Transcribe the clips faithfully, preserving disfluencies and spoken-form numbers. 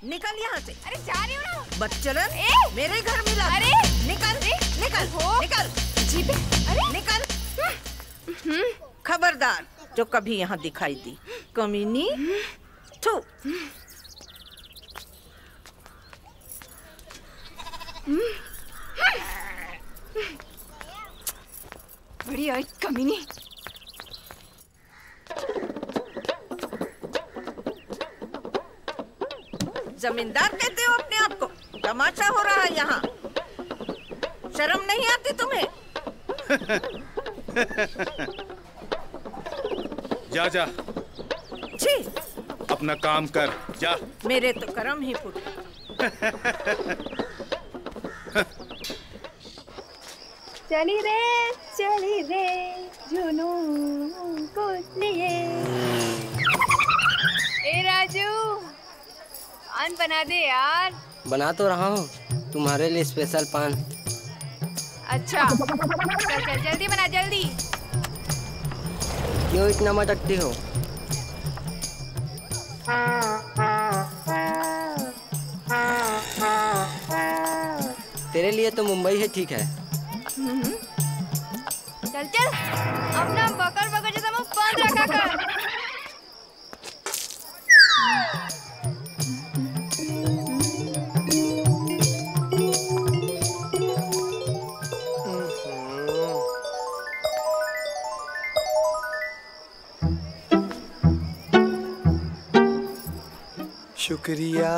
निकल यहाँ से। अरे जा रही हूँ ना। बदचलन, मेरे घर मिला। अरे निकल निकल निकल जी पे। अरे निकल। खबरदार जो कभी यहाँ दिखाई दी, कमीनी। थू। बड़ी आई कमीनी। जमींदार कहते हो अपने आप को? तमाशा हो रहा है यहाँ। शर्म नहीं आती तुम्हें? जा जा, छी, अपना काम कर जा। मेरे तो कर्म ही फूटे। चली रे चली रे जुनून को लिए। ए राजू, पान बना दे यार। बना तो रहा हूँ, तुम्हारे लिए स्पेशल पान। अच्छा चल चल जल्दी बना, जल्दी। क्यों इतना मटकती हो? तेरे लिए तो मुंबई है, ठीक है। चल चल, अपना बकर बकर जैसा मुंह बंद रखा कर। शुक्रिया।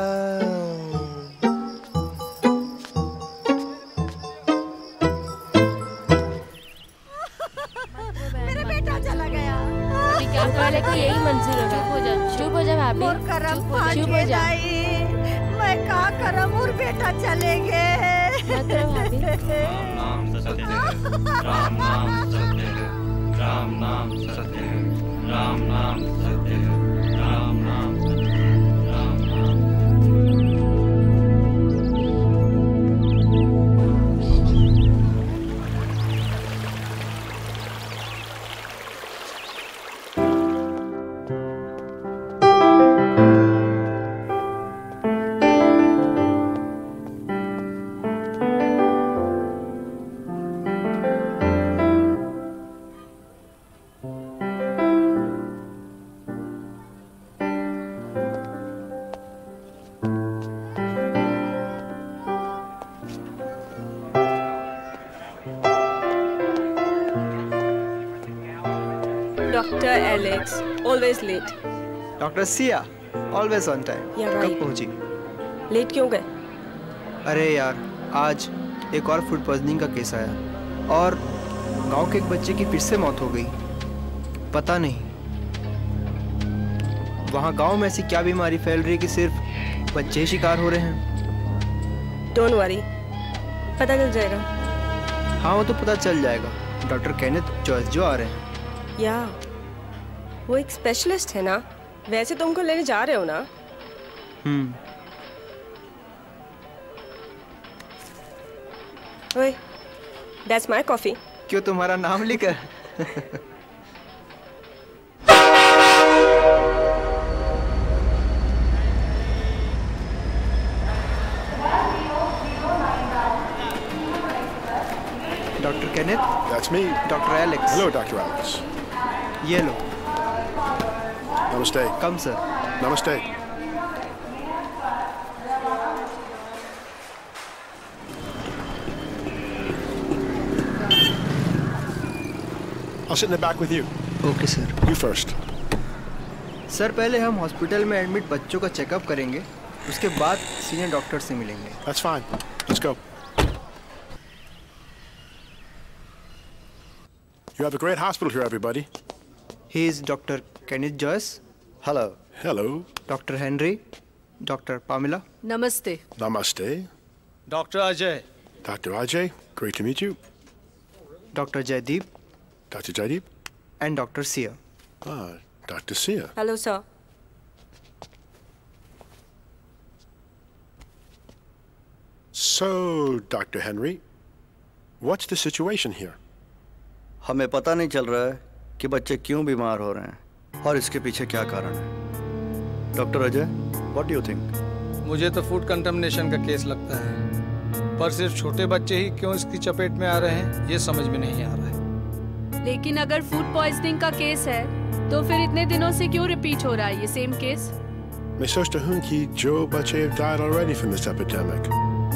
मेरा बेटा चला गया। विज्ञान वाले को यही मंजूर होगा। हो जा, चुप हो जा भाभी। मोर करम चुप हो जा। मैं का करम और बेटा चले गए। मत रो भाभी। राम नाम सत्य है, राम नाम सत्य है, राम नाम सत्य है, राम नाम सत्य है, राम नाम सत्य है, राम नाम। Doctor Alex, always late. Doctor Siya, always on time. Yeah, right. कब पहुंची? लेट क्यों गए? अरे यार, आज एक और फूड पॉइजनिंग का केस आया और गांव के एक बच्चे की फिर से मौत हो गई। पता नहीं वहाँ गांव में ऐसी क्या बीमारी फैल रही है कि सिर्फ बच्चे ही शिकार हो रहे हैं। Don't worry, पता चल जाएगा। हाँ, वो तो पता चल जाएगा। डॉक्टर केनेथ जॉयस जो आ रहे हैं। या, वो एक स्पेशलिस्ट है ना। वैसे तुमको लेने जा रहे हो ना? हम्म। ओए, that's my coffee. क्यों, तुम्हारा नाम लिखा? Doctor Kenneth? That's me. Doctor Alex. Hello, Doctor Alex. ये लो। Namaste. Come sir. Namaste. I'll sit in the back with you. Okay sir. You first. Sir, पहले हम हॉस्पिटल में एडमिट बच्चों का चेकअप करेंगे, उसके बाद सीनियर डॉक्टर से मिलेंगे। That's fine. Let's go. You have a great hospital here, everybody. He is Doctor Kenneth Joyce. Hello. Hello. Doctor Henry. Doctor Pamela. Namaste. Namaste. Doctor Ajay. Doctor Ajay, great to meet you. Doctor Jaideep. Doctor Jaideep. And Doctor Sia. Ah, Doctor Sia. Hello, sir. So, Doctor Henry, what's the situation here? हमें पता नहीं चल रहा है कि बच्चे क्यों बीमार हो रहे हैं और इसके पीछे क्या कारण है। Doctor Ajay, what do you think? मुझे तो फूड कंटामिनेशन का केस लगता है, पर सिर्फ छोटे बच्चे ही क्यों इसकी चपेट में आ रहे हैं ये समझ में नहीं आ रहा है। लेकिन अगर फूड पॉइजनिंग का केस है तो फिर इतने दिनों से क्यों रिपीट हो रहा है ये सेम केस? मैं सोचता हूँ कि जो बच्चे have died already from this epidemic.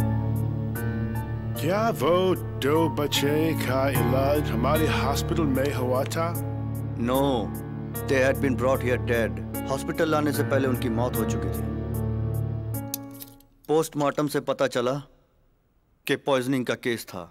क्या वो दो बच्चे का इलाज हमारे हॉस्पिटल में हुआ था? No, they had been brought here dead. Hospital लाने से पहले उनकी मौत हो चुकी थी। पोस्टमार्टम से पता चला कि पॉइजनिंग का केस था।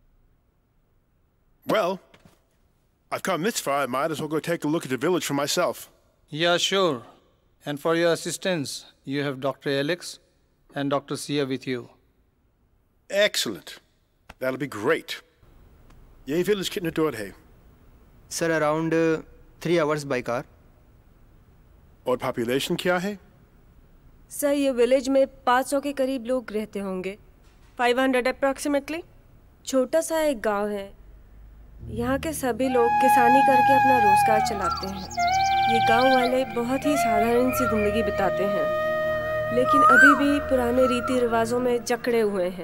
Well, I've come this far. I might as well go take a look at the village for myself. Yeah, sure. And for your assistance, you have Doctor Alex and Doctor Sia with you. Excellent. That'll be great. ये village कितने दूर है? Sir around three hours by car. और population क्या है? Sir ये village में पाँच सौ के करीब लोग रहते होंगे, फाइव हंड्रेड अप्रॉक्सीमेटली। छोटा सा एक गांव है। यहाँ के सभी लोग किसानी करके अपना रोजगार चलाते हैं। ये गांव वाले बहुत ही साधारण सी जिंदगी बिताते हैं, लेकिन अभी भी पुराने रीति रिवाजों में जकड़े हुए हैं।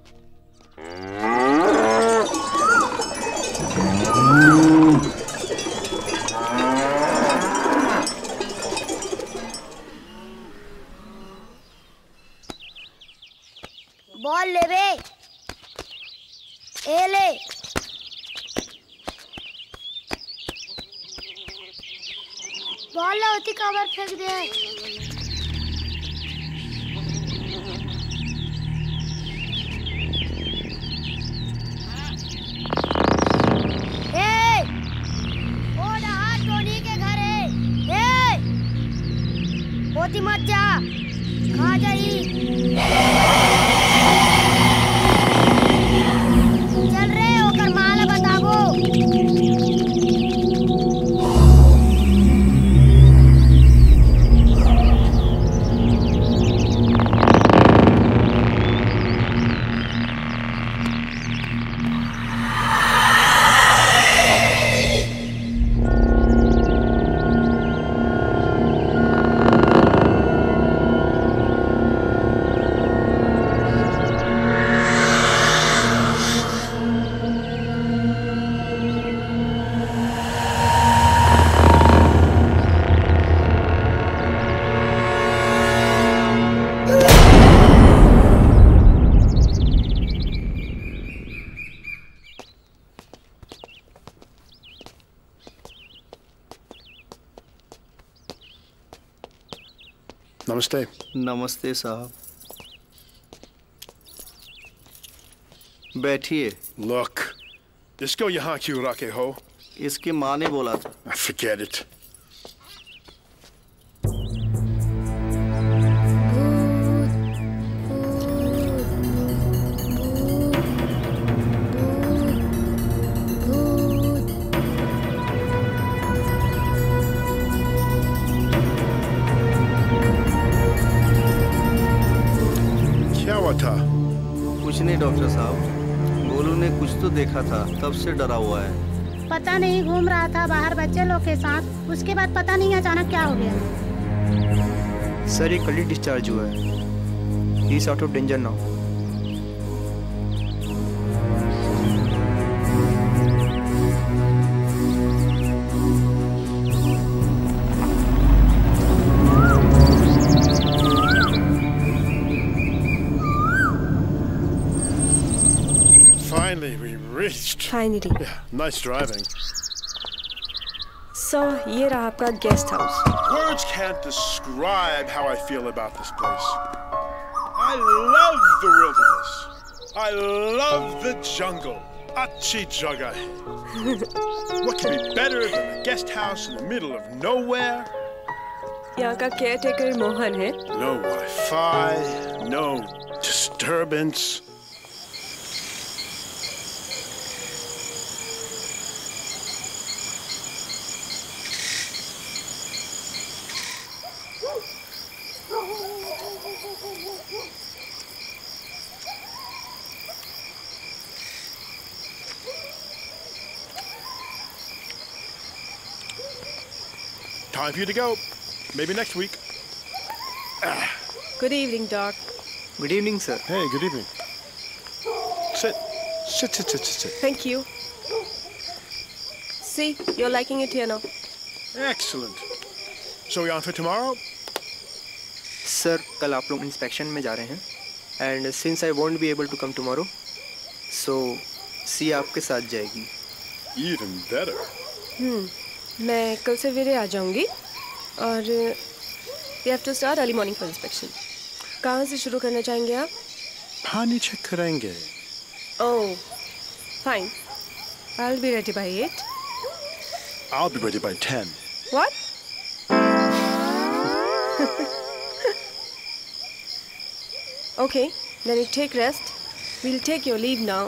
बॉल ले बे, ए ले। बॉल होती कवर फेंक दे। ए, वो हाथ टोनी के घर है। ए, होती मत जा, खा जाई। चल रे होकर माला बताबो। Namaste. नमस्ते साहब। बैठिए। Look, इसको यहाँ क्यों रखे हो? इसकी माँ ने बोला था। Forget it. कुछ नहीं डॉक्टर साहब, गोलू ने कुछ तो देखा था, तब से डरा हुआ है। पता नहीं घूम रहा था बाहर बच्चे लोग के साथ, उसके बाद पता नहीं अचानक क्या हो गया। सर ये कल ही डिस्चार्ज हुआ है। He is out of danger now. Finally, we reached. Finally. Yeah, nice driving. So, ये रहा आपका guest house. Words can't describe how I feel about this place. I love the wilderness. I love the jungle. Achhi jagah hai. What can be better than a guest house in the middle of nowhere? यहाँ का caretaker Mohan है। No Wi-Fi, no disturbance. Time for you to go. Maybe next week. Ah. Good evening, Doc. Good evening, sir. Hey, good evening. Sit. Sit, sit, sit, sit, sit. Thank you. See, you're liking it here now. Excellent. So we on for tomorrow? Sir कल आप लोग inspection में जा रहे हैं and since I won't be able to come tomorrow so सी आपके साथ जाएगी. Even better. हम्म मैं कल सवेरे आ जाऊंगी और we have to start early morning for inspection. कहाँ से शुरू करना चाहेंगे आप? पानी चेक करेंगे. Oh fine. I will be ready by eight. I'll be ready by ten. What? Okay, then you take rest. We'll take your leave now.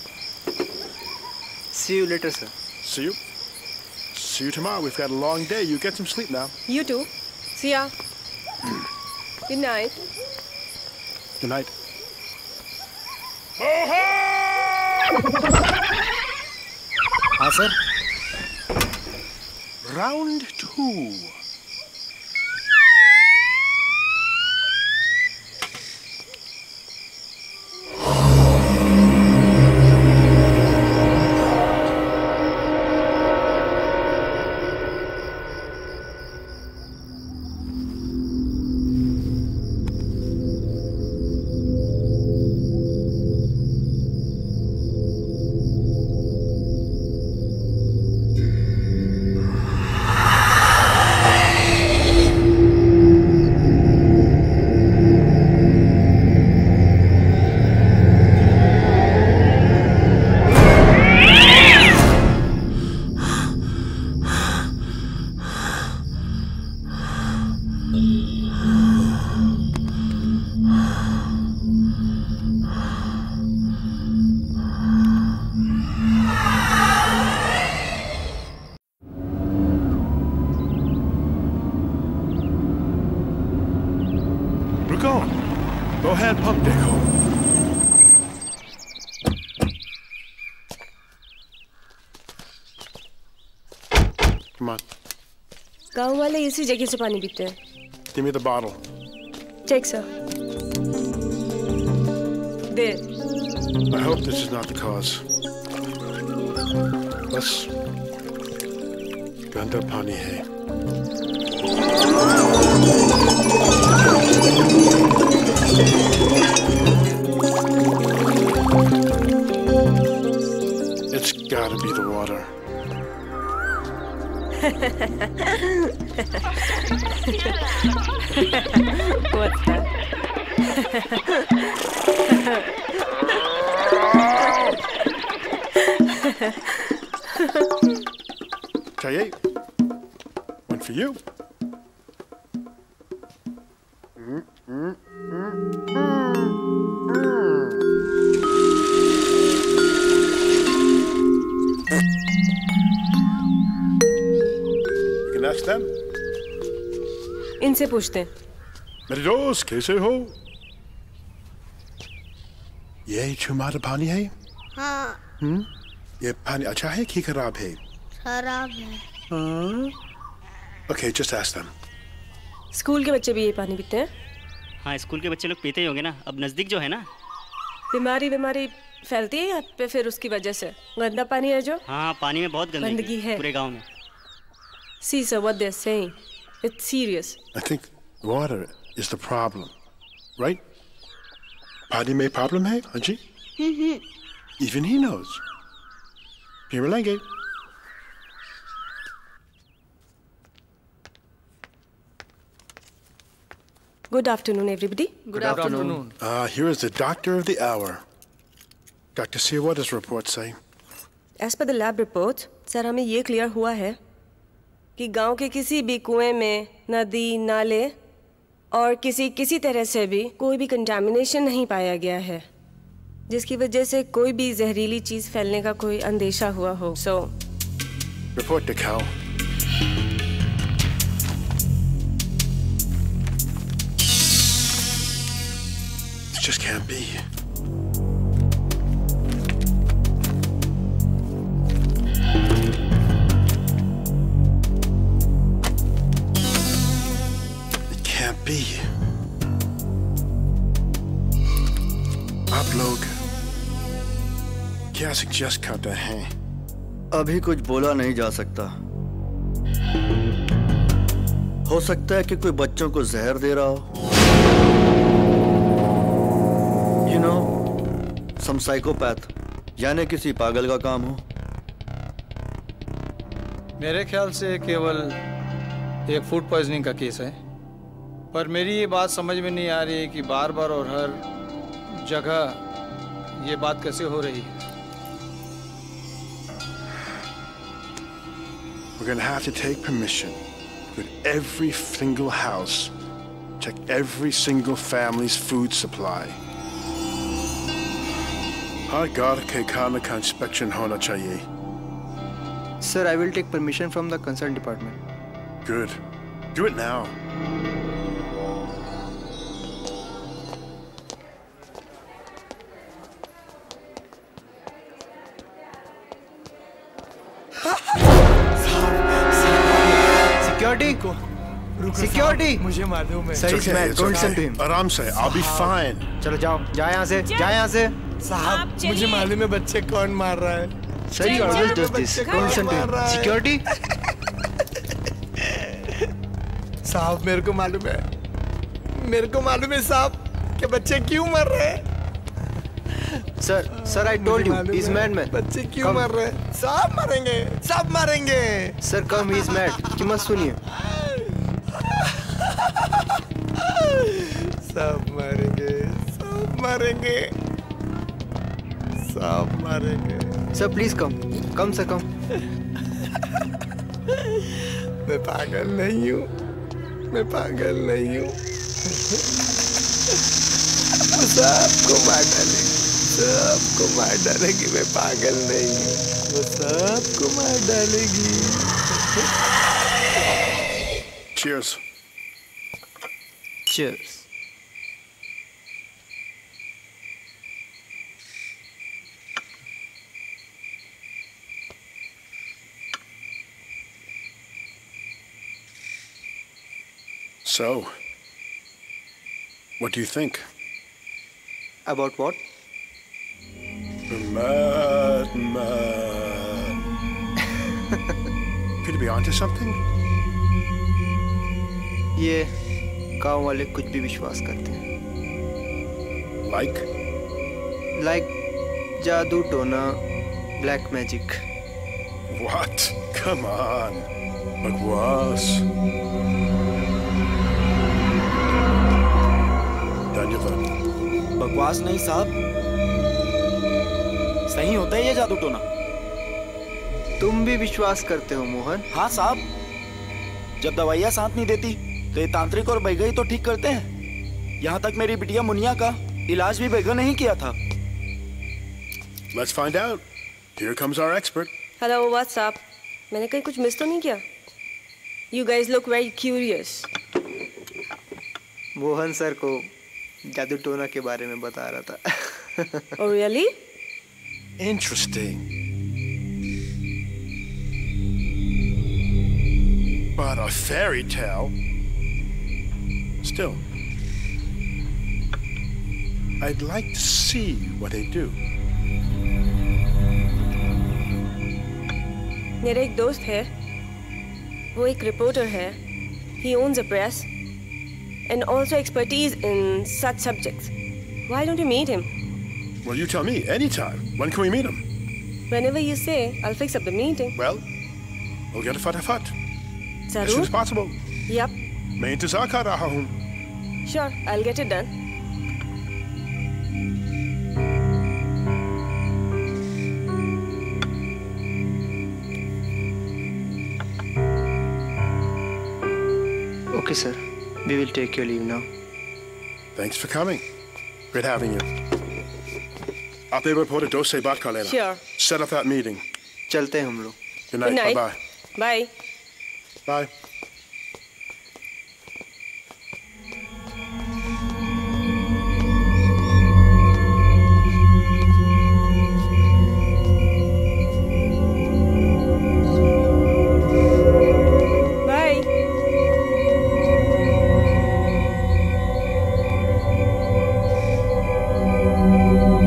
See you later, sir. See you. See you tomorrow. We've got a long day. You get some sleep now. You too. See ya. Good night. Good night. हाँ sir. Round two. Go ahead, pump deco. Come on. गांव वाले इसी जगह से पानी पीते हैं. Give me the bottle. Take, sir. There. I hope this is not the cause. बस गंदा पानी है. It's gotta be the water. What's that? Chaye, one for you. Mm, mm, mm, mm, mm. You can ask them. इनसे पूछते हैं. मेरे दोस्त कैसे हो? ये तुम्हारा पानी है? हाँ. हम्म? ये पानी अच्छा है कि खराब है? खराब है. हाँ? Okay, just ask them. School के बच्चे भी ये पानी पीते हैं? हाँ, स्कूल के बच्चे लोग पीते ही होंगे ना. अब नजदीक जो है ना. बीमारी बीमारी फैलती है यहाँ पे फिर उसकी वजह से. गंदा पानी है जो. हाँ, पानी में बहुत गंदगी है पूरे गांव में. See sir, what they're saying. It's serious. I think water is the problem, right? पानी में problem है, हाँ जी? Even he knows. फिर मिलेंगे. Good afternoon, everybody. Good afternoon. Uh, here is the doctor of the hour. Doctor C, what does report say? As per the lab reports, sir हमें ये clear हुआ है कि गांव के किसी भी कुएं में, नदी, नाले और किसी किसी तरह से भी कोई भी कंटामिनेशन नहीं पाया गया है, जिसकी वजह से कोई भी जहरीली चीज फैलने का कोई अंदेशा हुआ हो. So, report to Cal. This just can't be. It can't be. आप लोग क्या सजेस्ट करते हैं? अभी कुछ बोला नहीं जा सकता। हो सकता है कि कोई बच्चों को जहर दे रहा हो। यू नो, सम साइकोपैथ, यानी किसी पागल का काम हो। मेरे ख्याल से केवल एक फूड पॉइजनिंग का केस है, पर मेरी ये बात समझ में नहीं आ रही है कि बार बार और हर जगह ये बात कैसे हो रही है। We're gonna have to take permission with every single house, check every single family's food supply. हर घर के खाने का इंस्पेक्शन होना चाहिए। Sir, I will take permission from the concerned department. Good. Do it now. Security! Security! मुझे मालूम है। Sir, it's mad. Don't listen to him. आराम से, I'll be fine. चलो जाओ, जाओ यहाँ से, जाओ यहाँ से। साहब, मुझे मालूम है बच्चे कौन मार रहा है। Sir, he always does this. Don't listen to him. Security! साहब, मेरे को मालूम है, मेरे को मालूम है साहब कि बच्चे क्यों मर रहे हैं। Sir, sir, I told you, he's mad man. बच्चे क्यों मर रहे हैं? सब मरेंगे, सब मरेंगे। Sir, come, he's mad. कि मत सुनिए। सब मरेंगे, सब मरेंगे, सब मरेंगे। Sir, please come. Come, sir, come. मैं पागल नहीं हूँ, मैं पागल नहीं हूँ। वो सबको मार डालेगी, सबको मार डालेगी। मैं पागल नहीं हूँ, वो सबको मार डालेगी। Cheers. Cheers. So, what do you think? About what? The madman. Could you be onto something? ये गांव वाले कुछ भी विश्वास करते हैं। Like? Like जादू टोना, black magic. What? Come on. बकवास। धन्यवाद। बकवास नहीं साहब, सही होता है ये जादू टोना। तुम भी विश्वास करते हो मोहन? हाँ साहब, जब दवाइयाँ साथ नहीं देती तो ये तांत्रिक और बैगई तो ठीक करते हैं। यहाँ तक मेरी बिटिया मुनिया का इलाज भी बैगई ने ही किया था। Let's find out. Here comes our expert. Hello, what's up? मैंने कहीं कुछ मिस तो नहीं किया? You guys look very curious. Mohan sir को जादू टोना के बारे में बता रहा था। Oh really? Interesting. But a fairy tale. Still, I'd like to see what they do. मेरा एक दोस्त है, वो एक रिपोर्टर है। He owns a press and also expertise in such subjects. Why don't you meet him? Well, you tell me anytime. When can we meet him? Whenever you say, I'll fix up the meeting. Well, we'll get a fatafat. As soon जरूर? as possible. Yep. मैं इंतजार कर रहा हूँ। Sure, I'll get it done. Okay, sir. We will take your leave now. Thanks for coming. Great having you. आप एक reporter दोस्त से बात कर लेना। Sure. Set up that meeting. चलते हैं हम लोग। Good night. Good night. Bye Bye. bye. Bye. Bye. Bye.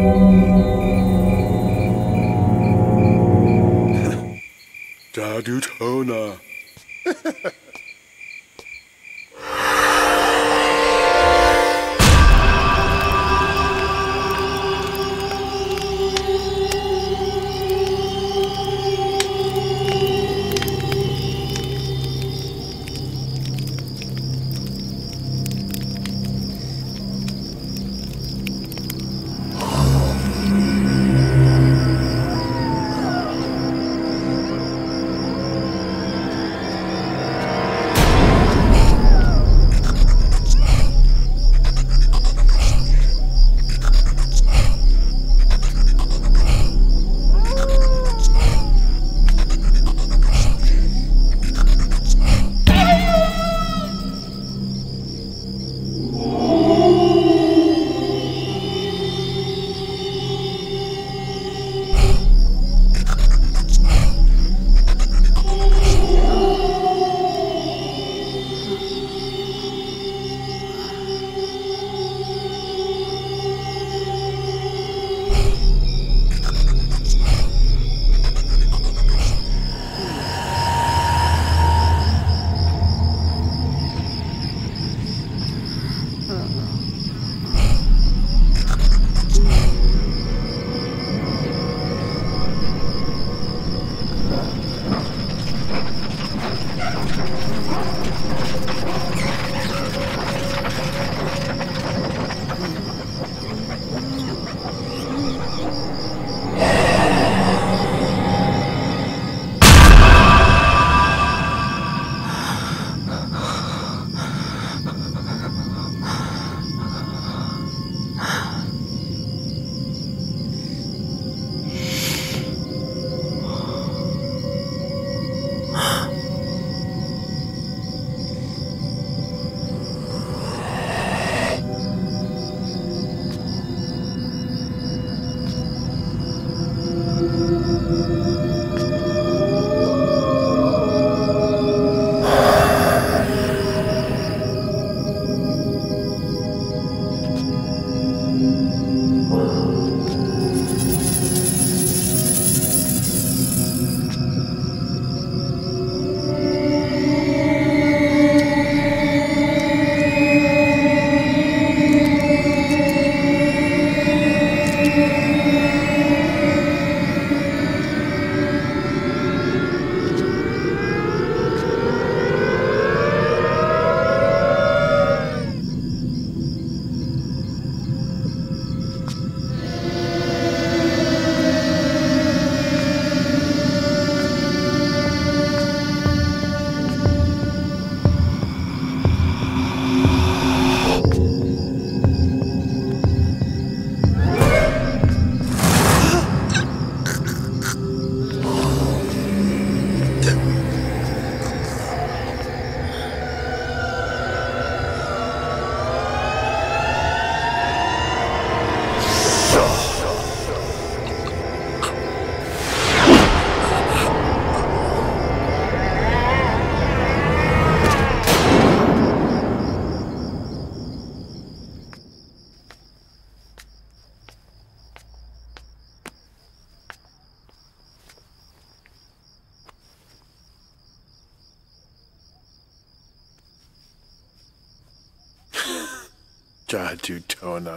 जादू टोना।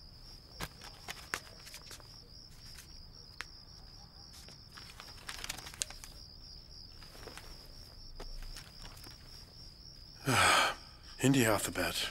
Hindi alphabet.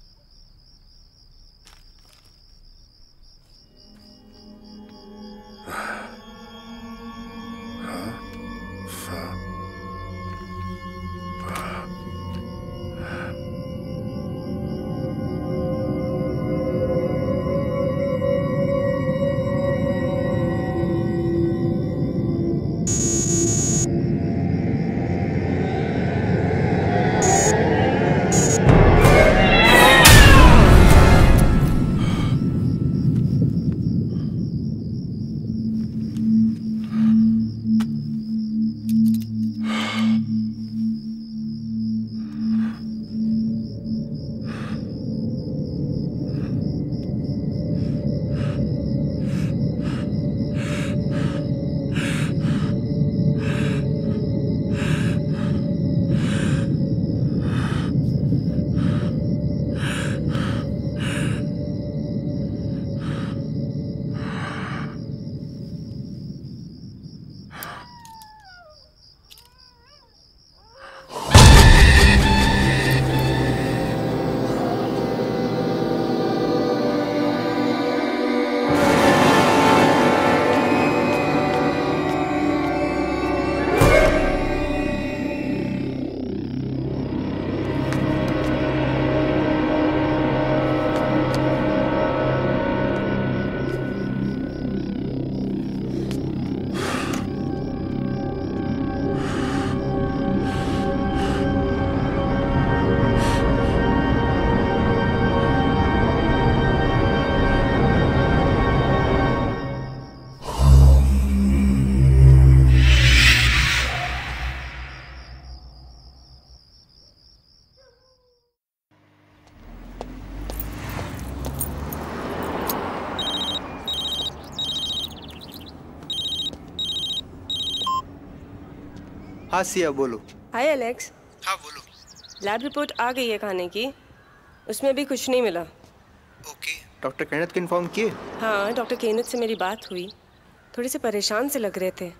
हाँ सिया बोलो। Hi Alex. हाँ बोलो। लैब रिपोर्ट आ गई है खाने की, उसमें भी कुछ नहीं मिला। ओके। डॉक्टर केनेथ को इन्फॉर्म किए? हाँ, डॉक्टर केनेथ से मेरी बात हुई। थोड़े से परेशान से लग रहे थे।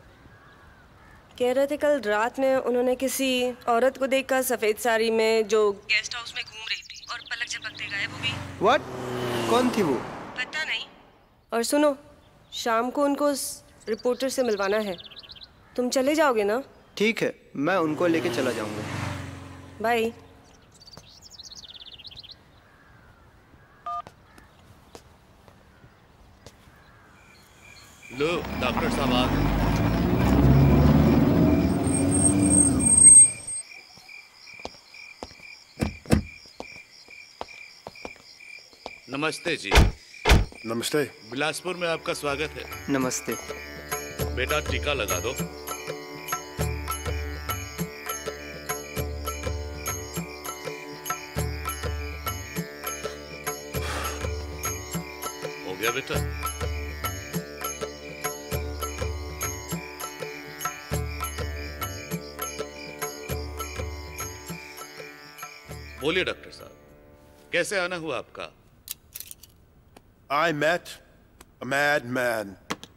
कह रहे थे कल रात में उन्होंने किसी औरत को देखा सफ़ेद साड़ी में जो गेस्ट हाउस में घूम रही थी और पलक झपकते गायब हो गई। व्हाट? कौन थी वो? पता नहीं। और सुनो, शाम को उनको उस रिपोर्टर से मिलवाना है। तुम चले जाओगे ना? ठीक है, मैं उनको लेके चला जाऊंगा। बाय। लो, डॉक्टर साहब आ गए। नमस्ते जी। नमस्ते। बिलासपुर में आपका स्वागत है। नमस्ते। बेटा टीका लगा दो। हो गया बेटा? बोलिए डॉक्टर साहब, कैसे आना हुआ आपका? I met a madman.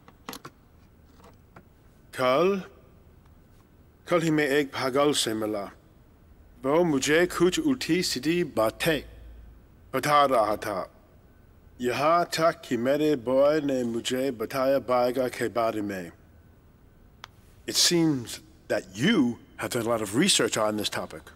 कल कल ही मैं एक पागल से मिला। वो मुझे कुछ उल्टी सीधी बातें बता रहा था। यहाँ तक कि मेरे बॉय ने मुझे बताया बाइगा के बारे में। It seems that you have done a lot of research on this topic.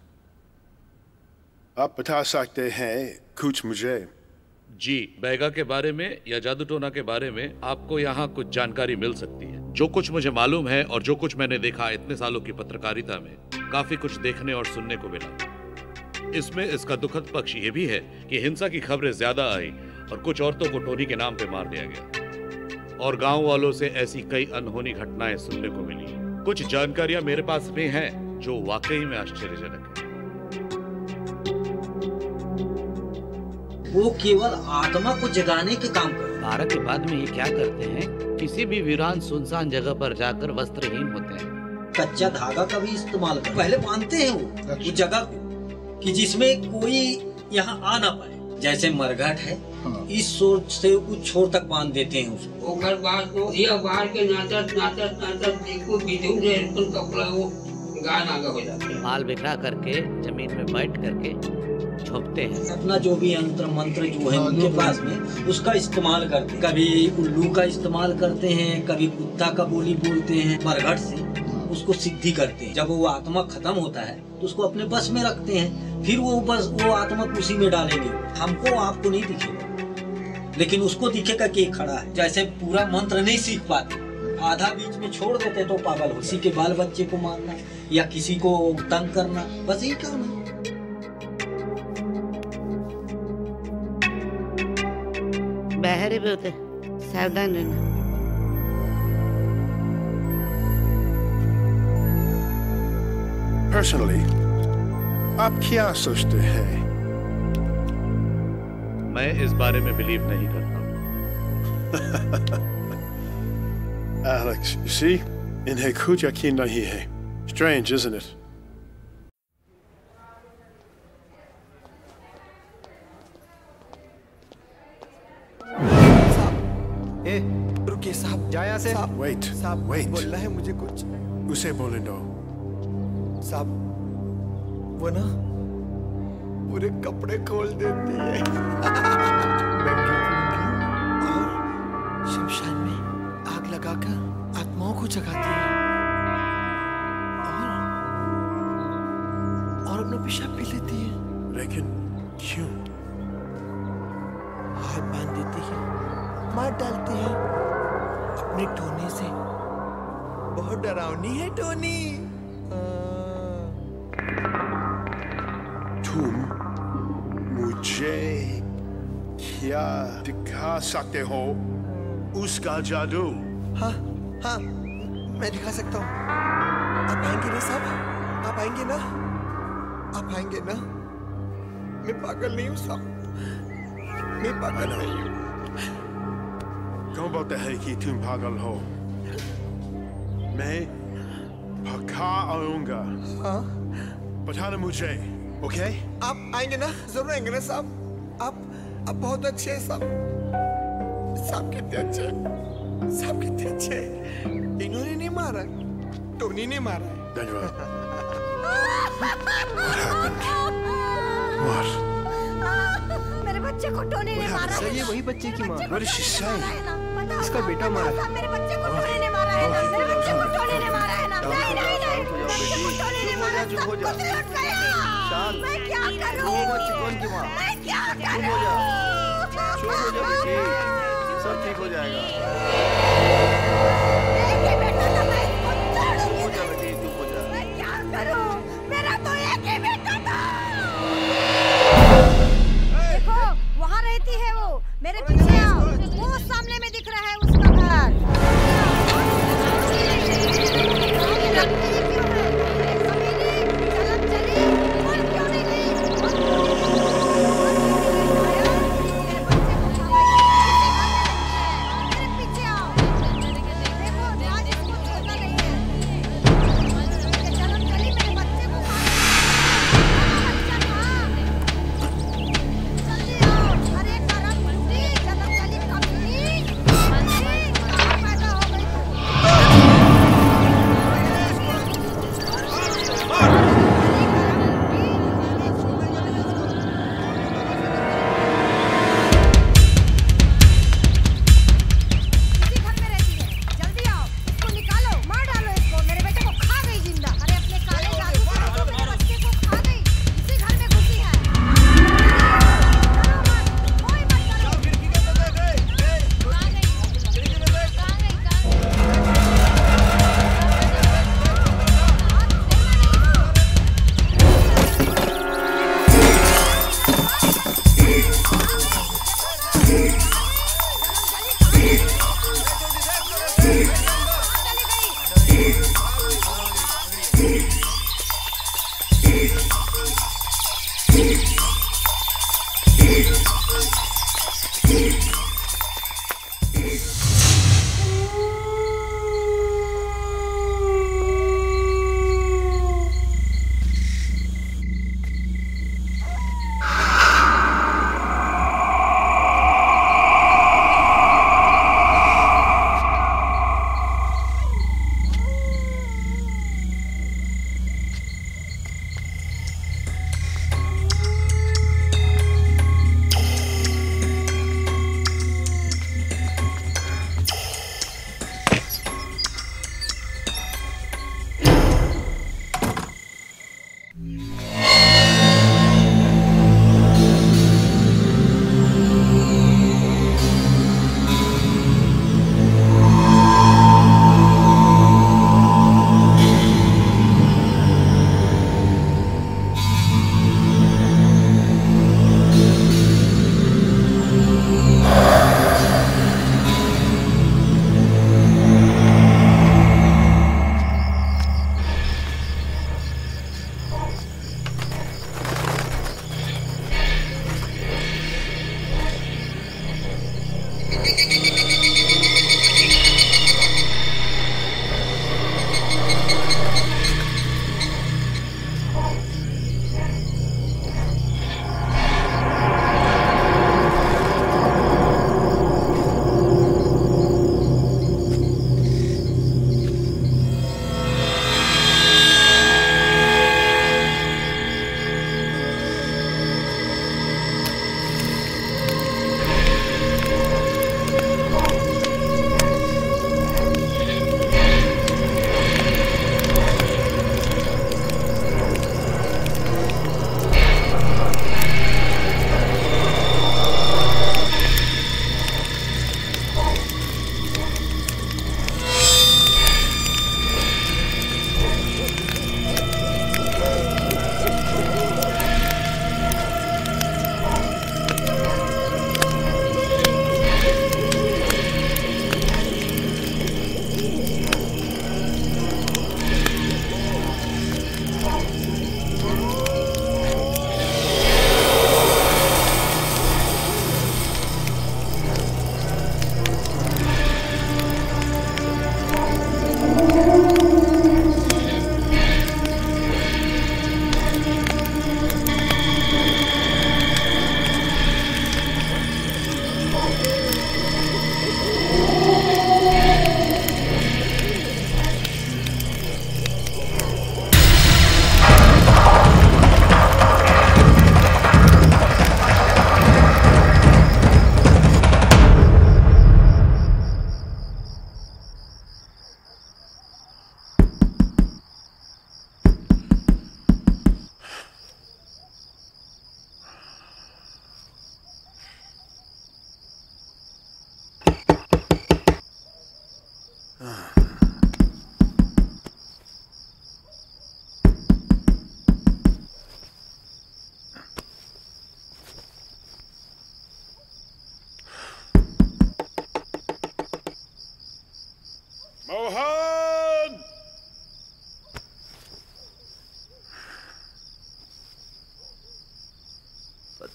आप बता सकते हैं कुछ मुझे? जी, बैगा के बारे में या जादू टोना के बारे में आपको यहाँ कुछ जानकारी मिल सकती है। जो कुछ मुझे मालूम है और जो कुछ मैंने देखा इतने सालों की पत्रकारिता में, काफी कुछ देखने और सुनने को मिला। इसमें इसका दुखद पक्ष ये भी है कि हिंसा की खबरें ज्यादा आई और कुछ औरतों को टोनी के नाम पे मार दिया गया और गांव वालों से ऐसी कई अनहोनी घटनाएं सुनने को मिली। कुछ जानकारियां मेरे पास भी हैं जो वाकई में आश्चर्यजनक है। वो केवल आत्मा को जगाने के काम करते। बारह के बाद में ये क्या करते हैं? किसी भी वीरान सुनसान जगह पर जाकर वस्त्रहीन होते हैं। कच्चा धागा का भी इस्तेमाल करते। पहले बांधते हैं वो उस जगह को कि जिसमें कोई यहाँ आ ना पाए। जैसे मरघट है, इस सोच से उस छोर तक बांध देते हैं उसको। वो घर बाहर को या बाहर के नाचत नाचत नाचत देखो विधु रे कपड़ा वो गान आगे हो जाते हैं। माल बिखरा करके जमीन में बैठ करके छोपते हैं। अपना जो भी यंत्र मंत्र जो है उनके पास में उसका इस्तेमाल करते हैं। कभी उल्लू का इस्तेमाल करते हैं, कभी कुत्ता का बोली बोलते हैं। मरघट से उसको सिद्धि करते हैं। जब वो आत्मा खत्म होता है तो उसको अपने बस में रखते हैं। फिर वो बस वो आत्मा उसी में डालेंगे। हमको आपको नहीं दिखेगा, लेकिन उसको दिखेगा कि खड़ा है। जैसे पूरा मंत्र नहीं सीख पाते, आधा बीच में छोड़ देते तो पागल हो। किसी के बाल बच्चे को मारना या किसी को तंग करना, बस यही काम है। बहरे भी होते, सावधान रहना। Personally, आप क्या सोचते हैं? मैं इस बारे में बिलीव नहीं करता। Alex, you see, इन्हें कुछ यकीन नहीं है. Strange, isn't it? ए, रुकिए साहब, जा यहाँ से। Wait, साहब, wait. बोलना है मुझे कुछ। उसे बोलने दो। साहब, वो ना पूरे कपड़े खोल देती है और शमशान में आग लगाकर आत्माओं को जगाती है और और अपना पेशाब पी लेती है। लेकिन क्यों? हाथ बांध देती है, मार डालती है अपने टोने से। बहुत डरावनी है टोनी। तुम मुझे क्या दिखा सकते हो? उसका जादू? हाँ हाँ, मैं दिखा सकता हूँ। आप आएंगे ना साहब? आप आएंगे ना? आप आएंगे ना? मैं पागल नहीं हूँ साहब, मैं पागल नहीं हूँ। कौन बोलता है कि तुम पागल हो? मैं पक्का आऊंगा। हाँ? बताना मुझे, ओके? आप आएंगे ना? जरूर आएंगे ना साहब? आप आप बहुत अच्छे हैं साहब। साहब कितने अच्छे हैं, साहब कितने अच्छे हैं। इन्होंने नहीं मारा, टोनी ने मारा है। धन्यवाद। What happened? What? मेरे बच्चे को टोनी ने मारा है। सही है, वही बच्चे की माँ। What is she saying? इसका बेटा मारा है। मेरे बच्चे को टोनी ने मारा है ना, मेरे बच्चे को टोनी ने मारा है ना। नहीं नहीं नहीं, बच्चे को टोनी ने मारा है। सब कुछ लुट गया। मैं क्या करूं? मैं क्या करूं? चुप हो जा बेटी, सब ठीक हो जाएगा। एक ही बेटा था, मैं इसको छोड़ूंगी। चुप हो जा बेटी, चुप हो जा। मैं क्या करूं? मेरा तो एक ही बेटा था। देखो, वहाँ रहती है वो। मेरे पीछे आओ, वो सामने में दिख रहा है उसका घर।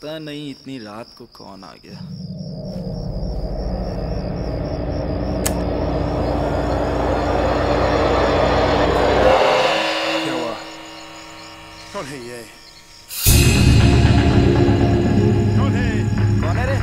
पता नहीं इतनी रात को कौन आ गया। क्या हुआ? कौन है ये? कौन है? कौन है रे?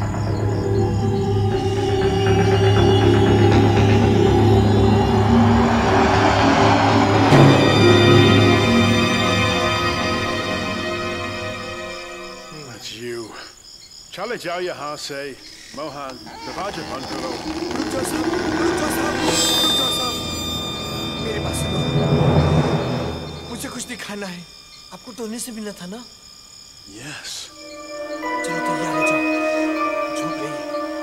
चले जाओ यहाँ से। मोहन, दरवाजा बंद करो। रुक जाओ साहब, रुक जाओ साहब, रुक जाओ साहब। मेरी बात सुनो। मुझे कुछ दिखाना है। आपको टोनी से मिलना था ना? यस। चलो तैयार हो जाओ। झूठ रही है।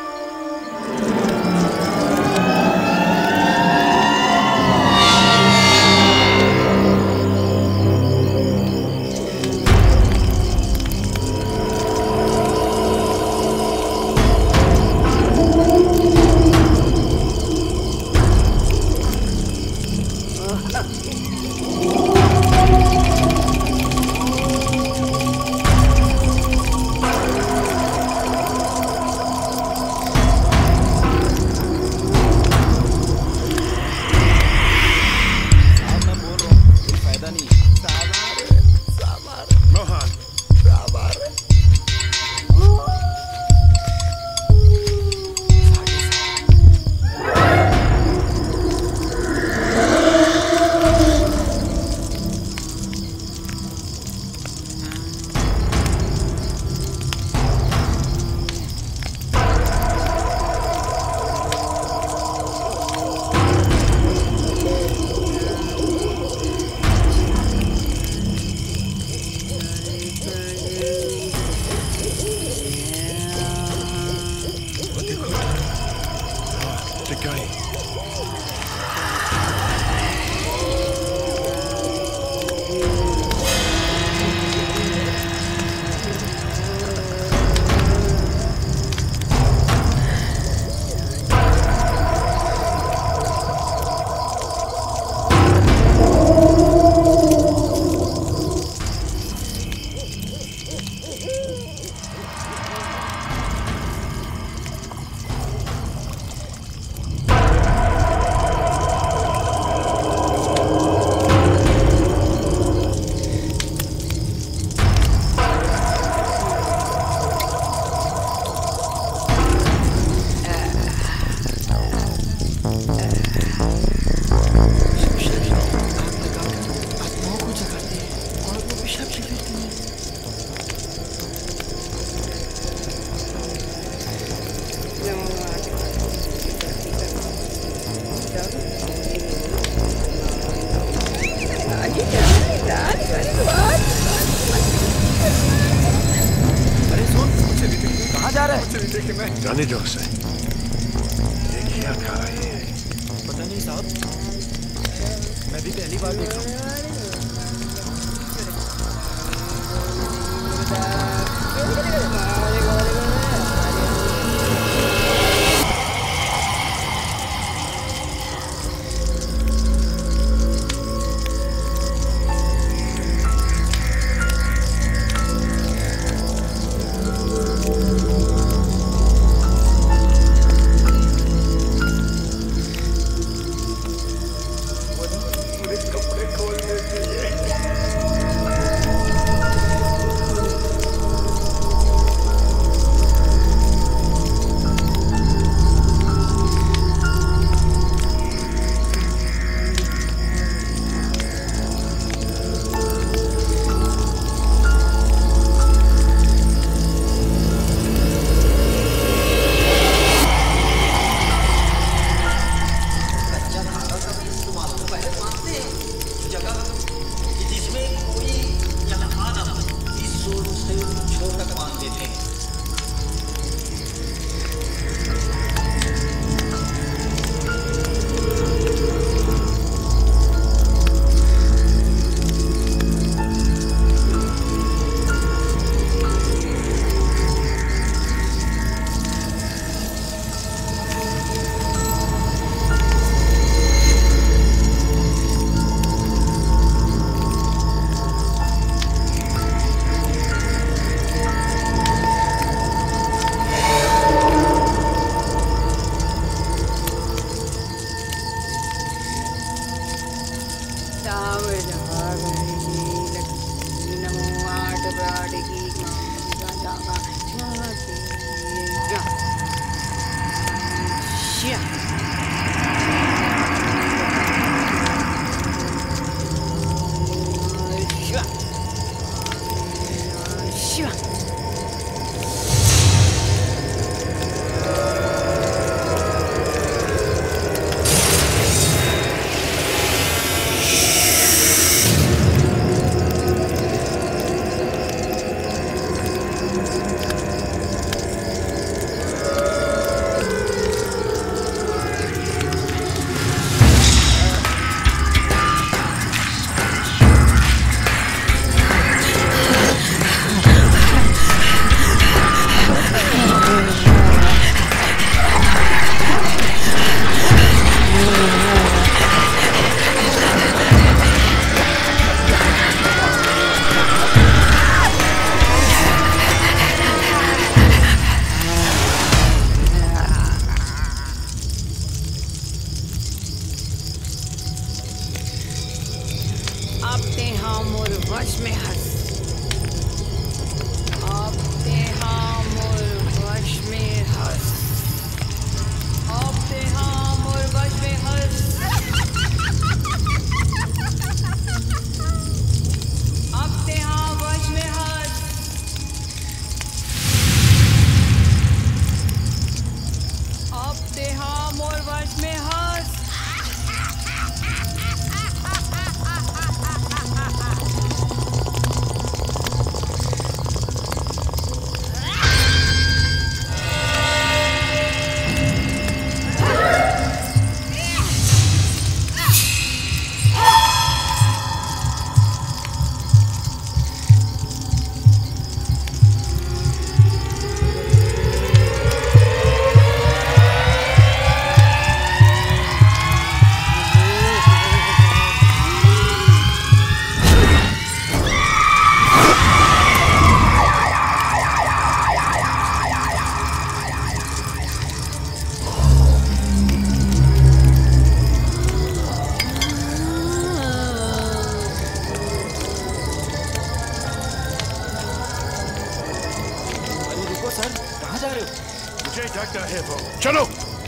जाने दो उसे। ये क्या खा रही है? पता नहीं साहब, मैं भी पहली बार देख रहा हूँ। रहे हो? मुझे ढकना है वो। चलो।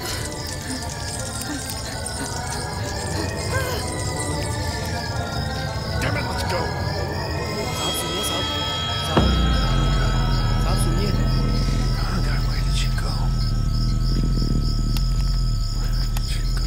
Damn it, let's go. साहब सुनिए साहब साहब साहब सुनिए। कहाँ गए? Where did she go? Where did she go?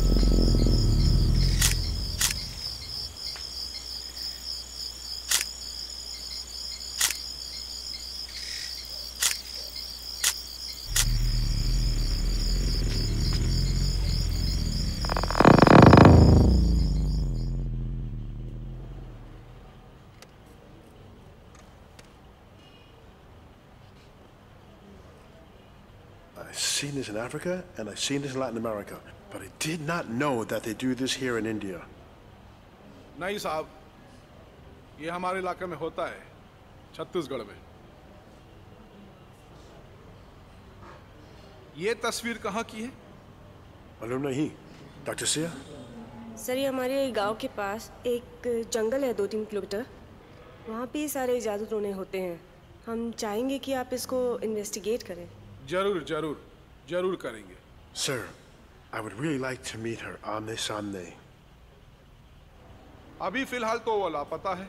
I've seen this in Africa and I've seen this in Latin America, but I did not know that they do this here in India. नहीं साहब, ये हमारे इलाके में होता है, छत्तीसगढ़ में। ये तस्वीर कहाँ की है? मालूम नहीं, डॉक्टर सिया? सर ये हमारे गांव के पास एक जंगल है दो तीन किलोमीटर, वहाँ पे सारे जादू टोने होते हैं। हम चाहेंगे कि आप इसको इन्वेस्टिगेट करें। जरूर जरूर जरूर करेंगे। Sir, I would really like to meet her आमने सामने। अभी फिलहाल तो वो लापता है,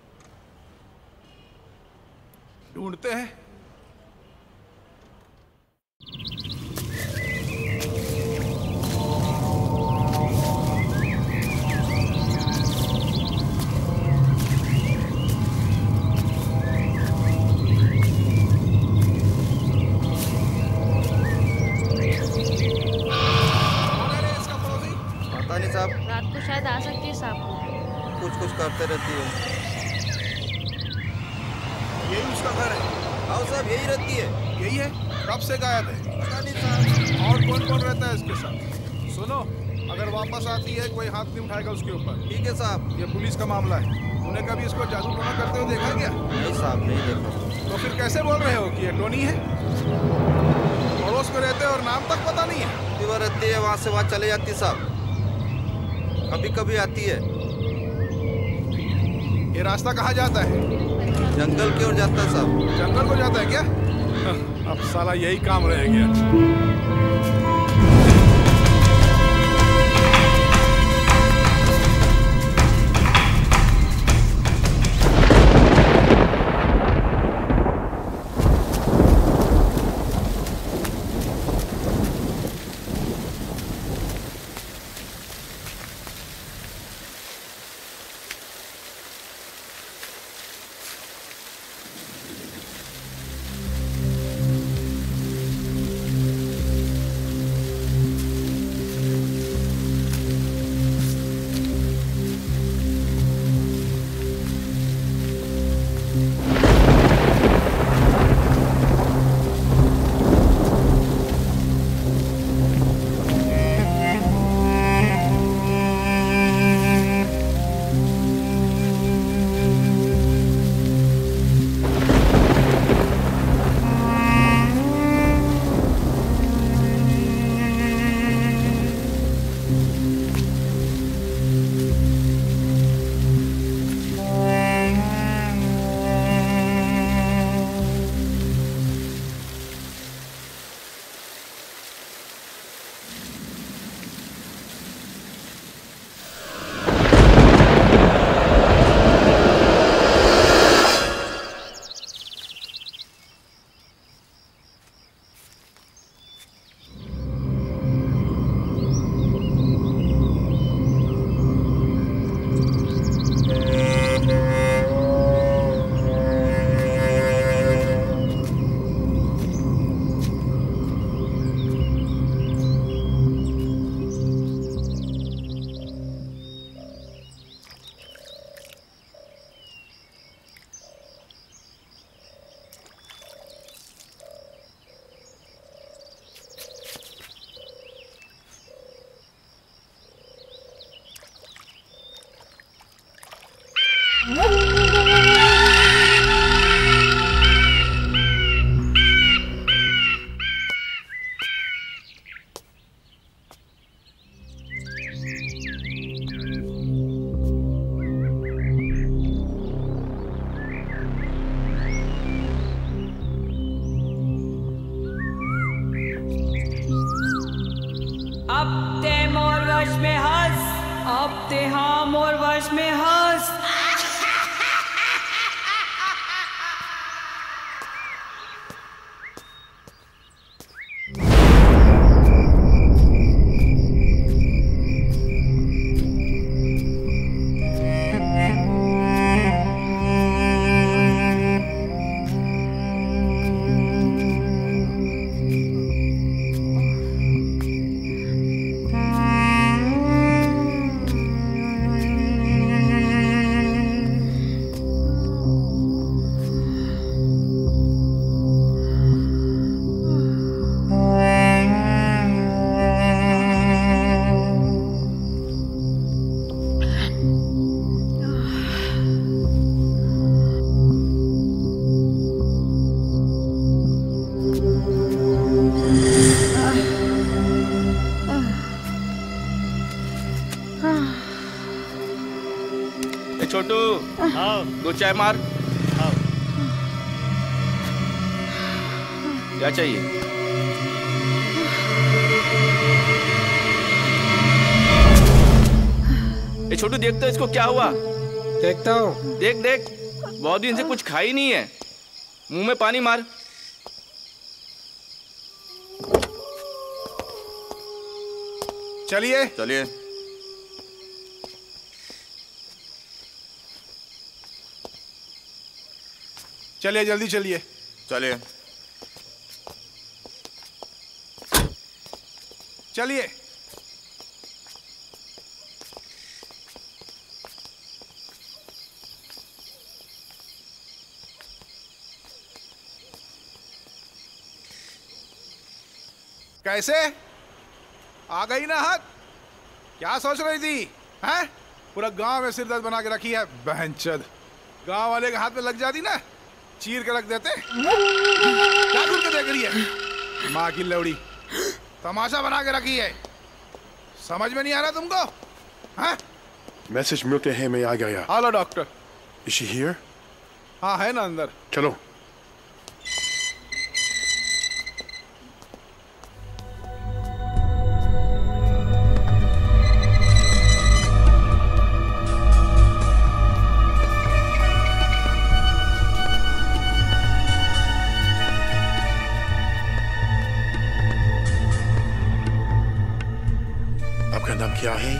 ढूंढते हैं। रात को शायद आ सकती है साहब को। कुछ कुछ करते रहती है। यही उसका घर है? हाँ साहब यही रहती है। यही है? कब से गायब है? पता नहीं साहब। और कौन कौन रहता है इसके साथ? सुनो, अगर वापस आती है कोई हाथ नहीं उठाएगा उसके ऊपर। ठीक है साहब। ये पुलिस का मामला है। तूने कभी इसको जादू टोना करते हुए देखा क्या? नहीं साहब नहीं देखा। तो फिर कैसे बोल रहे हो कि ये टोनी है? पड़ोस में रहते और नाम तक पता नहीं है? वो रहती है वहाँ से वहाँ चले जाती साहब, कभी कभी आती है। ये रास्ता कहाँ जाता है? जंगल की ओर जाता है साहब। जंगल को जाता है क्या? अब साला यही काम रह गया। अब ते मोर वश में हंस, अब ते हाँ मोर वश में हंस। छोटू दो चाय मार। क्या चाहिए? ए छोटू देखता इसको क्या हुआ? देखता हूँ। देख देख बहुत दिन से कुछ खा ही नहीं है, मुंह में पानी मार। चलिए चलिए। चलिए जल्दी चलिए। चलिए चलिए। कैसे आ गई ना हाथ? क्या सोच रही थी? हैं? पूरा गांव में सिरदर्द बना के रखी है बहनचोद। गांव वाले के हाथ में लग जाती ना, चीर के रख देते। क्या घूम के देख रही है? माँ की लौड़ी तमाशा बना के रखी है। समझ में नहीं आ रहा तुमको? हाँ? मैसेज मिलते हैं, मैं आ गया। Hello doctor. Is she here? हाँ है ना अंदर। चलो। आपका नाम क्या है?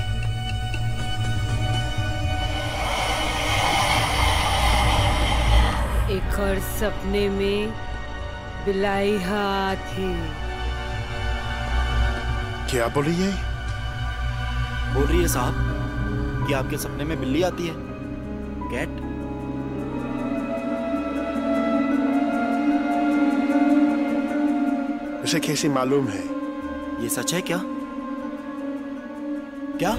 एक और सपने में बिलाई हाथी। क्या बोली है? बोल रही है साहब कि आपके सपने में बिल्ली आती है, कैट। उसे कैसे मालूम है? ये सच है क्या? क्या?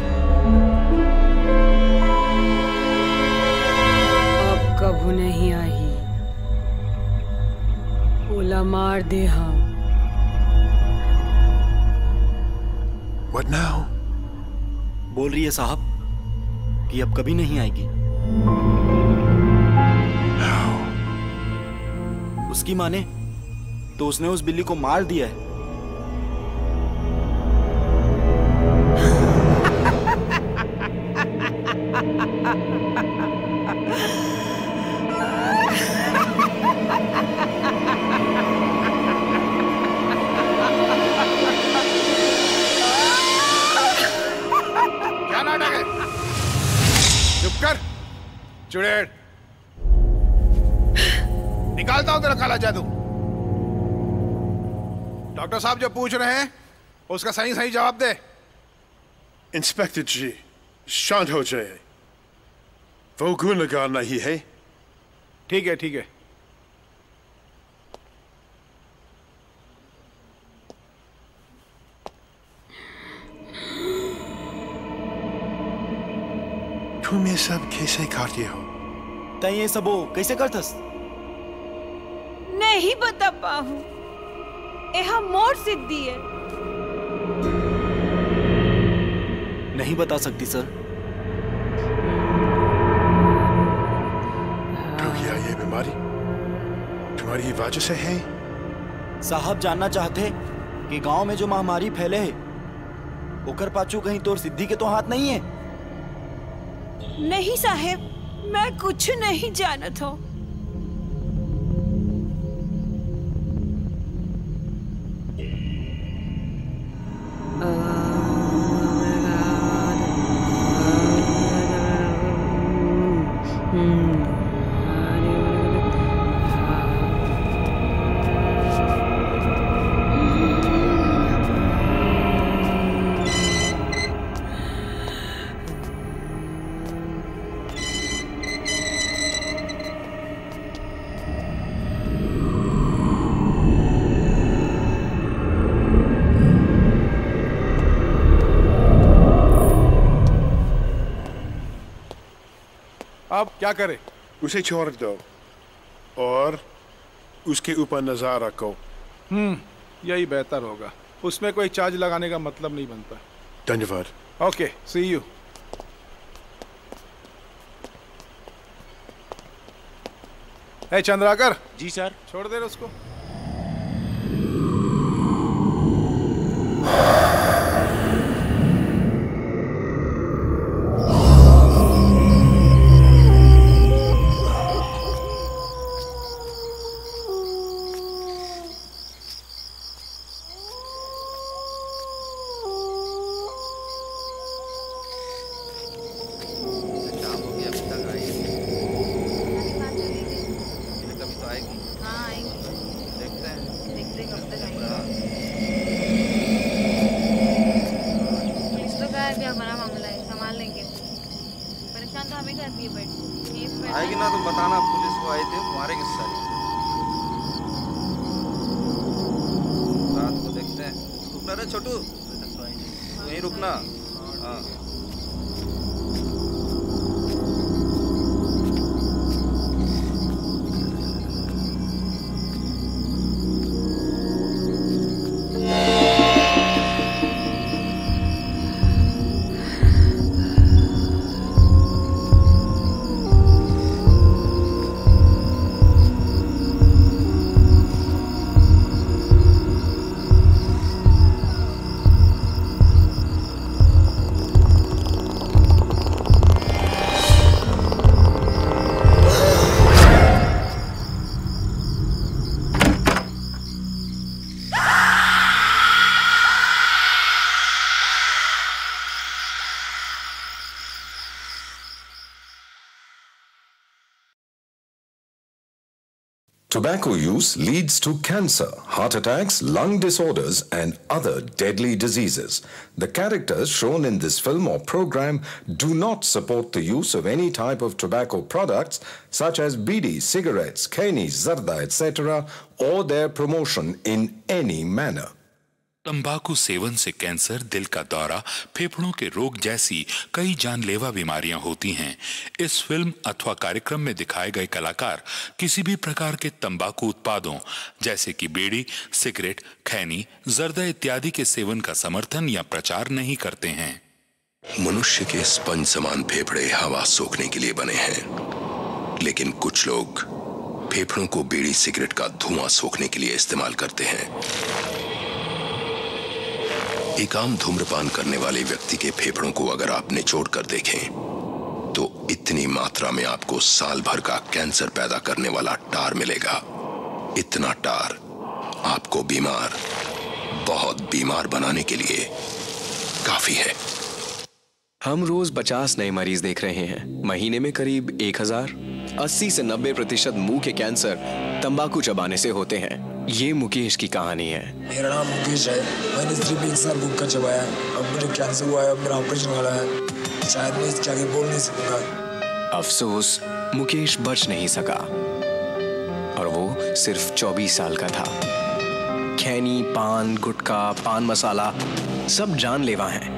अब कभू नहीं आई, ओला मार दे हम। What now? बोल रही है साहब कि अब कभी नहीं आएगी। How? उसकी माने तो उसने उस बिल्ली को मार दिया है। क्या नाटक है? चुप कर चुड़ैल। निकालता हूं तेरा काला जादू। डॉक्टर साहब जो पूछ रहे हैं उसका सही सही जवाब दे। इंस्पेक्टर जी शांत हो जाए, वो गुनहगार नहीं है। ठीक है ठीक है। तुम ये सब कैसे करते हो? तय ये सब वो कैसे करतस? नहीं बता पाहू, यह मोर सिद्धि है। नहीं बता सकती सर। तो क्या ये बीमारी तुम्हारी वजह से है? साहब जानना चाहते कि गांव में जो महामारी फैले है ओकर पाछू कहीं तोर सिद्धि के तो हाथ नहीं है? नहीं साहेब, मैं कुछ नहीं जानत हूँ। अब क्या करे? उसे छोड़ दो और उसके ऊपर नजर रखो। हम्म, यही बेहतर होगा। उसमें कोई चार्ज लगाने का मतलब नहीं बनता। धन्यवाद। Okay, see you. ए चंद्राकर। जी सर। छोड़ दे उसको। आएगी ना तो बताना, पुलिस को आए थे मारेंगे सारे। रात को देखते हैं। रुकना रे छोटू, यहीं रुकना। हाँ Tobacco use leads to cancer, heart attacks, lung disorders, and other deadly diseases. The characters shown in this film or program do not support the use of any type of tobacco products such as bidi, cigarettes, khaini, zarda, et cetera, or their promotion in any manner. तंबाकू सेवन से cancer, दिल का दौरा, फेफड़ों के रोग जैसी कई जानलेवा बीमारियां होती हैं। इस फिल्म अथवा कार्यक्रम में दिखाए गए कलाकार किसी भी प्रकार के तंबाकू उत्पादों जैसे कि बीड़ी, सिगरेट, खैनी, जर्दा इत्यादि के सेवन का समर्थन या प्रचार नहीं करते हैं। मनुष्य के स्पंज समान फेफड़े हवा सोखने के लिए बने हैं, लेकिन कुछ लोग फेफड़ों को बीड़ी, सिगरेट का धुआं सोखने के लिए इस्तेमाल करते हैं। एक आम धूम्रपान करने वाले व्यक्ति के फेफड़ों को अगर आप निचोड़ कर देखें तो इतनी मात्रा में आपको साल भर का कैंसर पैदा करने वाला टार मिलेगा। इतना टार आपको बीमार, बहुत बीमार बनाने के लिए काफी है। हम रोज पचास नए मरीज देख रहे हैं। महीने में करीब एक हजार। अस्सी से नब्बे प्रतिशत मुंह के कैंसर तंबाकू चबाने से होते हैं। ये मुकेश की कहानी है। मेरा नाम मुकेश है। मैंने सिर्फ एक साल गुटखा चबाया, अब मुझे कैंसर हुआ है, अब मेरा ऑपरेशन वाला है। शायद मैं इसके आगे बोल नहीं सकूंगा। अफसोस, मुकेश बच नहीं सका और वो सिर्फ चौबीस साल का था। खैनी, पान, गुटखा, पान मसाला सब जानलेवा हैं।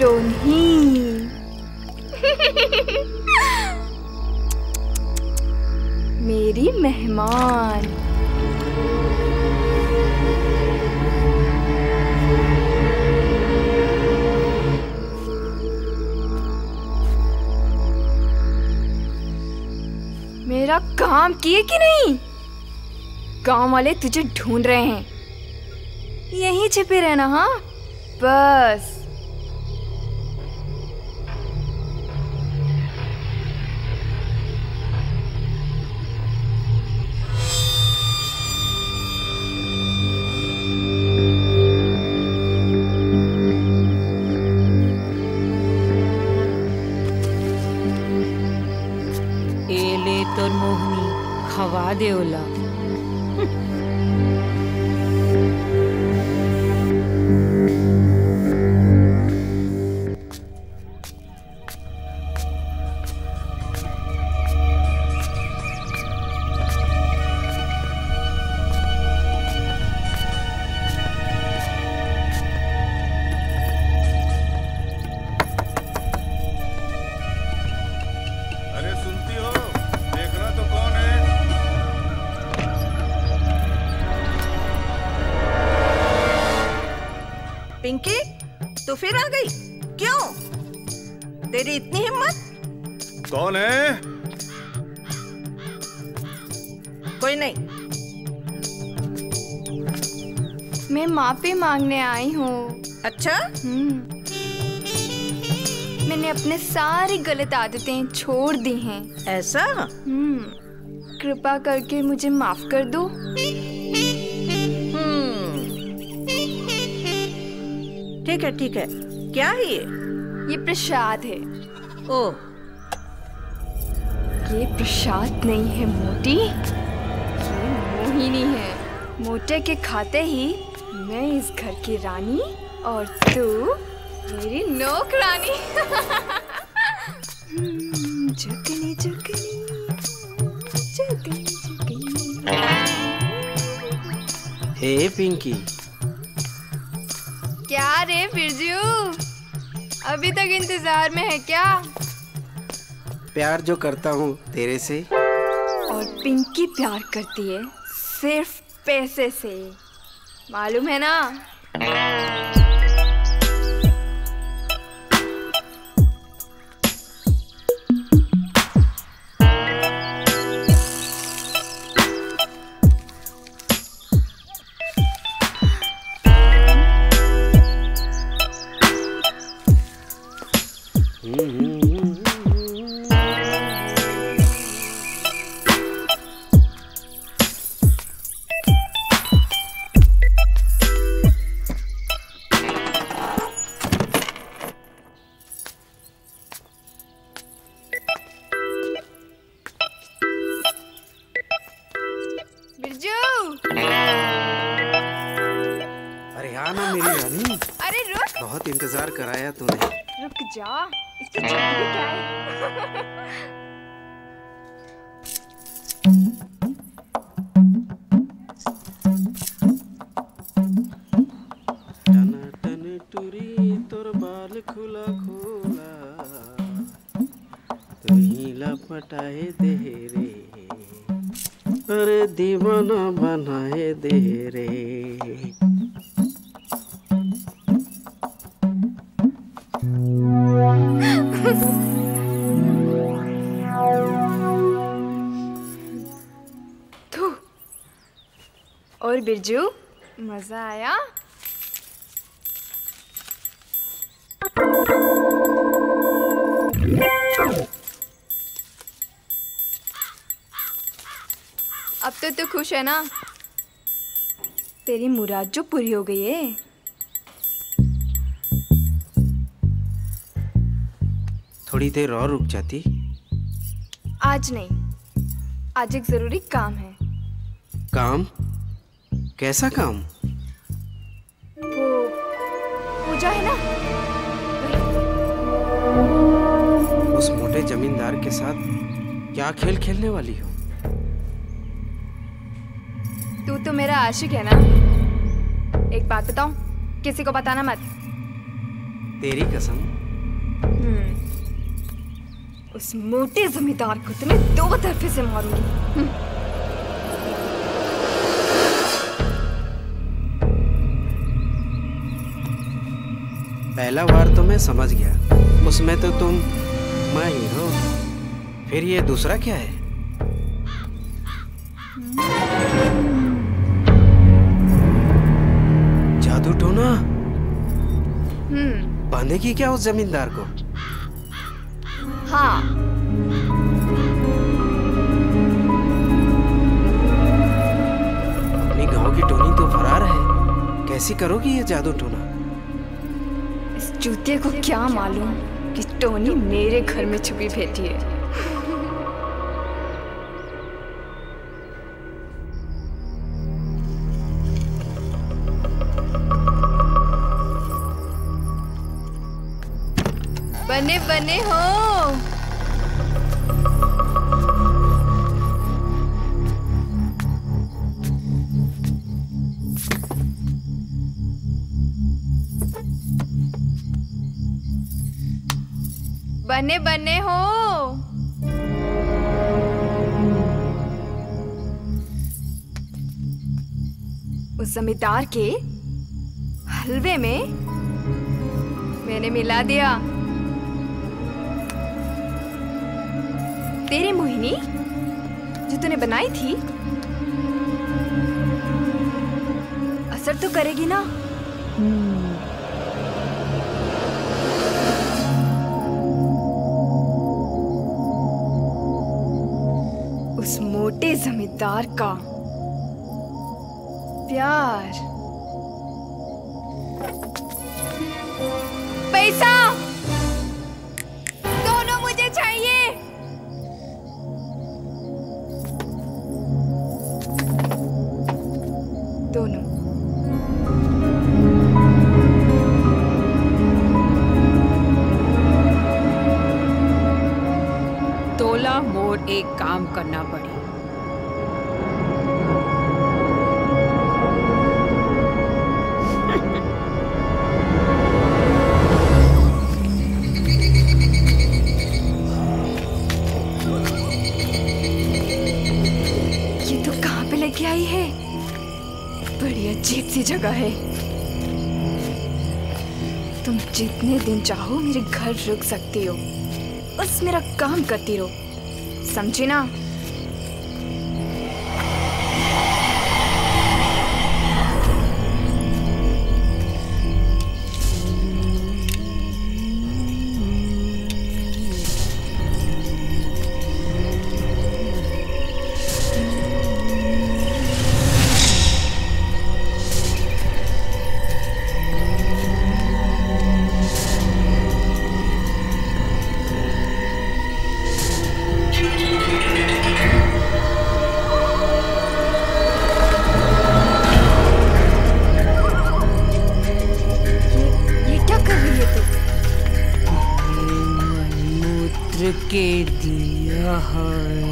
टोनहीन। मेरी मेहमान। मेरा काम किए कि नहीं? गांव वाले तुझे ढूंढ रहे हैं, यहीं छिपे रहना। हाँ बस। एले तोर मोहनी खवा दे ओला। अरे सुनती हो? देखना तो कौन है? पिंकी, तू फिर आ गई? क्यों? तेरी इतनी हिम्मत? कौन है? कोई नहीं। मैं माफी मांगने आई हूँ। अच्छा? हम्म। मैंने अपने सारी गलत आदतें छोड़ दी हैं। ऐसा? हम्म। कृपा करके मुझे माफ कर दो। ठीक है ठीक है। क्या है ये? ये प्रसाद है। ओह, ये प्रसाद नहीं है मोटी, ये मोहिनी है। मोटे के खाते ही मैं इस घर की रानी और तू मेरी नौकरानी। जुगनी जुगनी जुगनी जुगनी। हे पिंकी। क्या रे बिरजू, अभी तक इंतजार में है क्या? प्यार जो करता हूँ तेरे से। और पिंकी प्यार करती है सिर्फ पैसे से, मालूम है ना? अरे आना मेरी रानी। अरे रुक। बहुत इंतजार कराया तूने। रुक जा, इसकी जल्दी क्या है? टना टन टुरी तोर बाल खुला खोला, तू ही लपटाए दे रे, अरे दीवाना बनाए दे रे। थू। और बिरजू, मजा आया? अब तो तू खुश है ना? तेरी मुराद जो पूरी हो गई है। थोड़ी देर और रुक जाती। आज नहीं, आज एक जरूरी काम है। काम? कैसा काम? वो पूजा है ना, उस मोटे जमींदार के साथ क्या खेल खेलने वाली हो? तू तो मेरा आशिक है ना। एक बात बताऊं, किसी को बताना मत। तेरी कसम। हम्म, उस मोटे जमींदार को तो मैं दो तरफे से मारूंगी। हम्म। पहला वार तो मैं समझ गया, उसमें तो तुम माँ ही हो। फिर ये दूसरा क्या है? जादू टोना। हम्म। बांधेगी क्या उस जमींदार को? हाँ। अपनी गांव की टोनी तो फरार है, कैसी करोगी ये जादू टोना? इस जूते को क्या मालूम कि टोनी मेरे घर में छुपी बैठी है। बने बने हो। बने बने हो। उस जमींदार के हलवे में मैंने मिला दिया तेरी मोहिनी जो तूने बनाई थी। असर तो करेगी ना? उस मोटे जमींदार का प्यार, पैसा दोनों मुझे चाहिए। दोनों। तोला मोर एक काम करना पड़ी। ये तो कहाँ पे लेके आई है? बड़ी अजीब सी जगह है। तुम जितने दिन चाहो मेरे घर रुक सकती हो, बस मेरा काम करती रहो, समझी ना? के दिया है।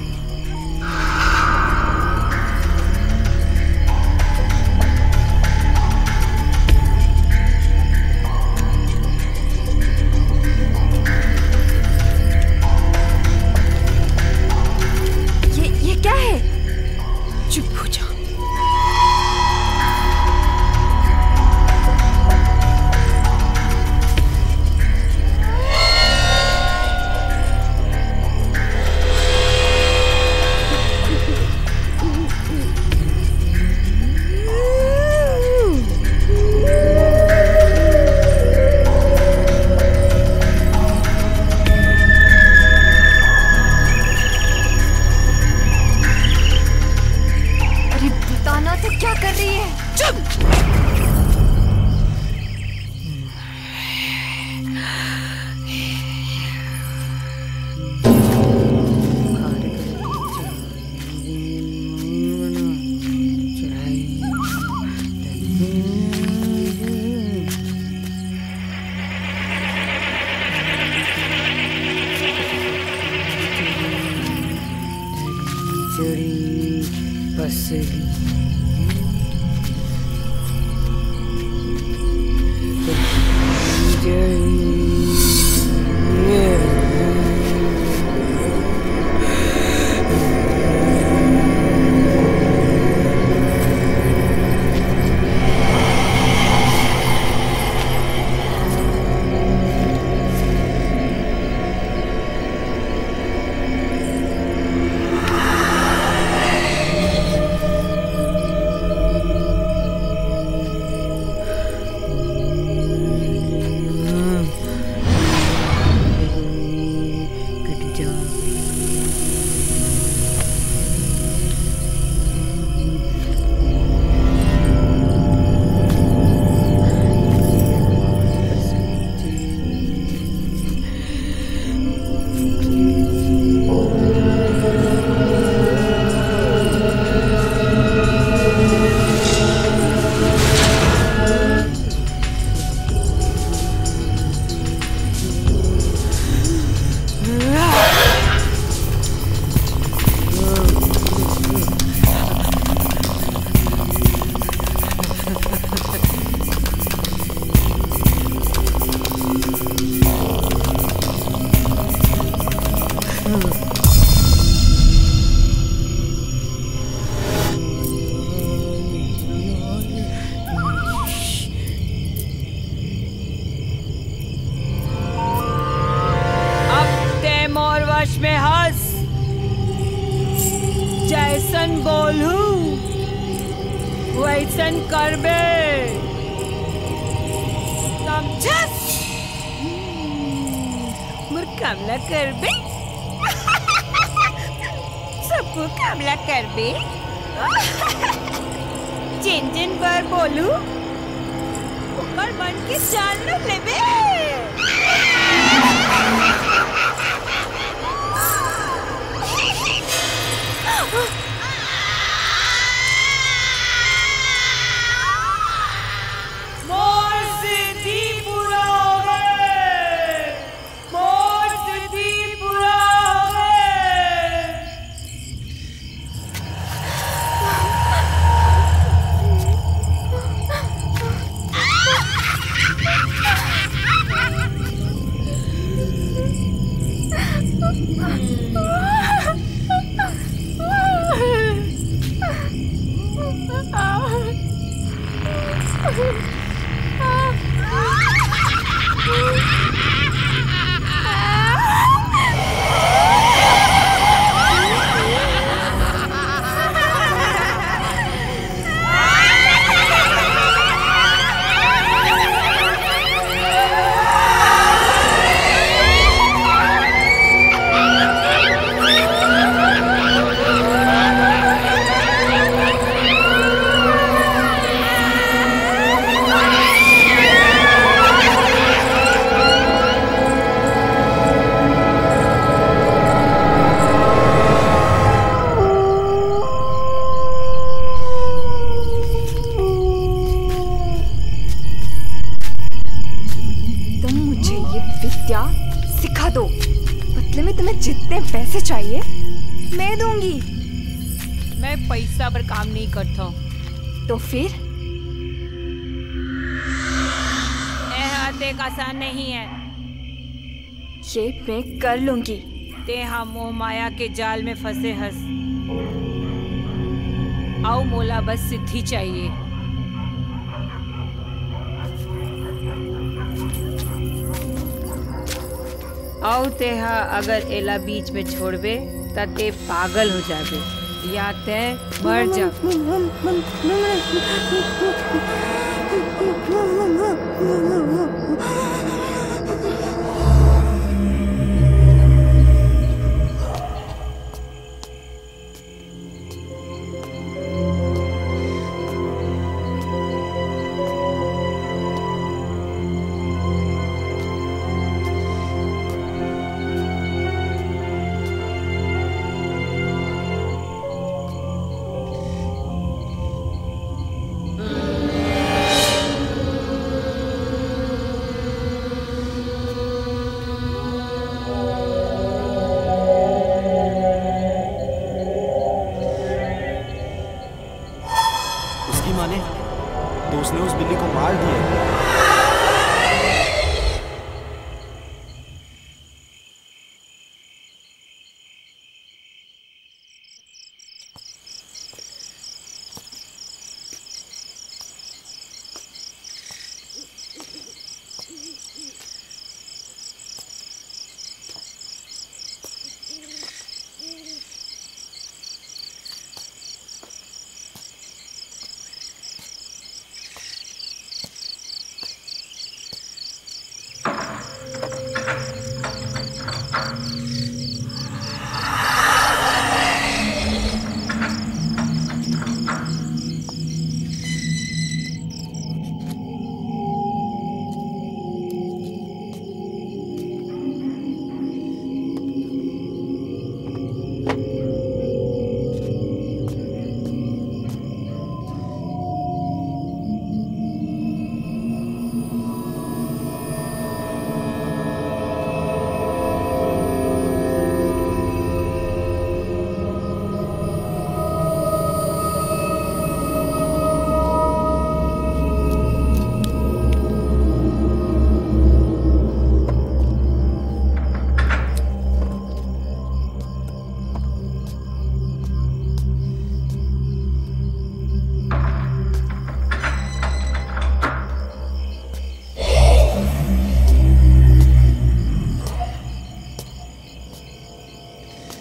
ये ये क्या है? चुप हो जा। ऐसन करबे समझस मुकाबला करबे सबको कामला करबे जिन जिन पर बोलू ओकर मन के जान न लेबे मोर सिद्धि पूरा हो गए मोर सिद्धि पूरा हो गए जितने पैसे चाहिए मैं दूंगी। मैं पैसा पर काम नहीं करता। तो फिर देख आसान नहीं है। ये मैं कर लूंगी। ते हम मोह माया के जाल में फंसे हंस। आओ मोला बस सिद्धि चाहिए। आओ तेहा अगर एला बीच में छोड़बे त ते पागल हो जाबे या ते मर जा।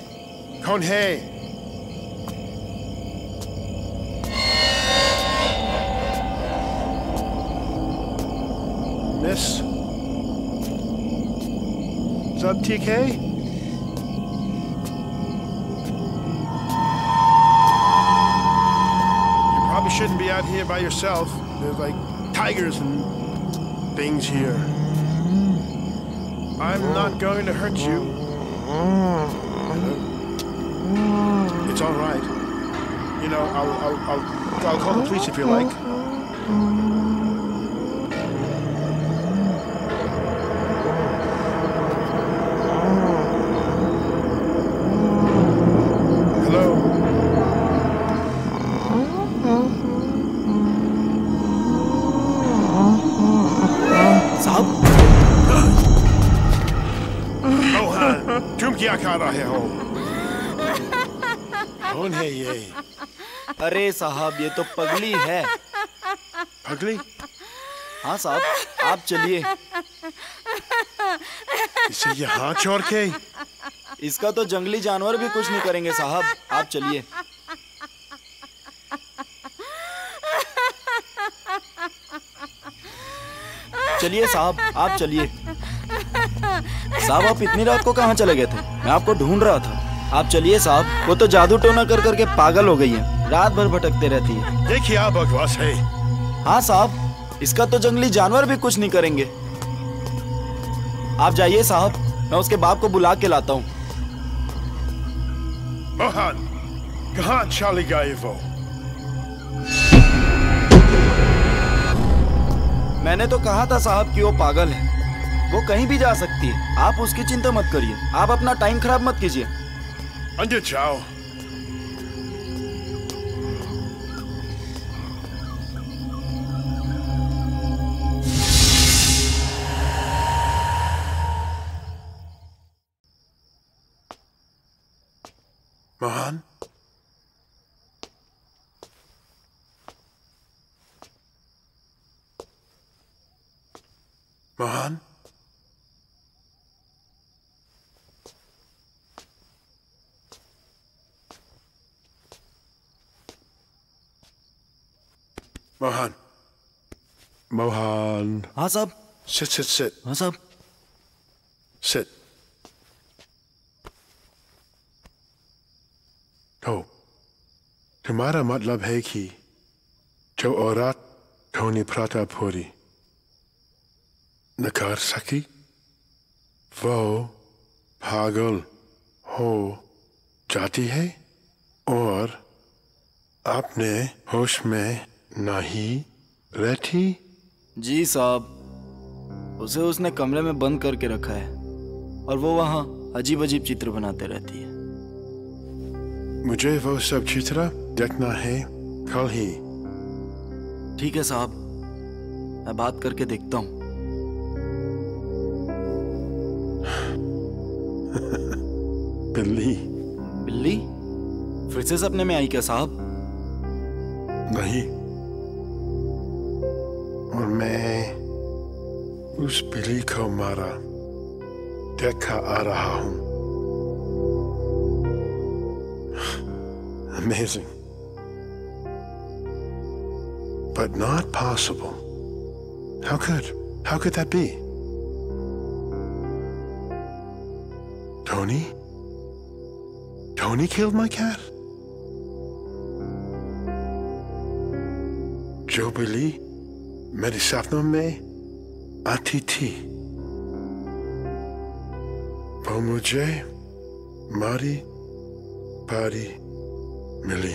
कौन है? सब ठीक है? You probably shouldn't be out here by yourself. There's like tigers and things here. I'm not going to hurt you. It's all right. You know, I'll, I'll, I'll, I'll call the police if you like. क्या खा रहे हो? कौन है ये? अरे साहब ये तो पगली है। पगली? हाँ साहब, आप चलिए। इसे यहाँ छोड़ के? इसका तो जंगली जानवर भी कुछ नहीं करेंगे साहब, आप चलिए। चलिए साहब, आप चलिए। साहब आप इतनी रात को कहाँ चले गए थे? मैं आपको ढूंढ रहा था। आप चलिए साहब, वो तो जादू टोना कर करके पागल हो गई है, रात भर भटकते रहती है। ये क्या बकवास है? हाँ साहब, इसका तो जंगली जानवर भी कुछ नहीं करेंगे। आप जाइए साहब, मैं उसके बाप को बुला के लाता हूँ। मोहन, कहाँ चली गई वो? मैंने तो कहा था साहब कि वो पागल है, वो कहीं भी जा सकती है। आप उसकी चिंता मत करिए, आप अपना टाइम खराब मत कीजिए। अंदर जाओ। मोहन, मोहन, मोहन, मोहन। हाँ साहब। Sit, sit, sit. हाँ साहब। Sit. तो तुम्हारा मतलब है कि जो औरत टोनी प्रतापपुरी न कर सकी, वो पागल हो जाती है और अपने होश में नहीं रहती? जी साहब, उसे उसने कमरे में बंद करके रखा है और वो वहाँ अजीब अजीब चित्र बनाते रहती है। मुझे वो सब चित्र देखना है कल ही। ठीक है साहब, मैं बात करके देखता हूँ। बिल्ली? बिल्ली फिर से सपने में आई क्या साहब? नहीं, और मैं उस बिल्ली को मारा देखा आ रहा हूँ। Amazing, but not possible. How could? How could that be? Tony? Tony killed my cat? जो बिल्ली मेरे सपनों में आती थी, वो मुझे मारी पारी मिली।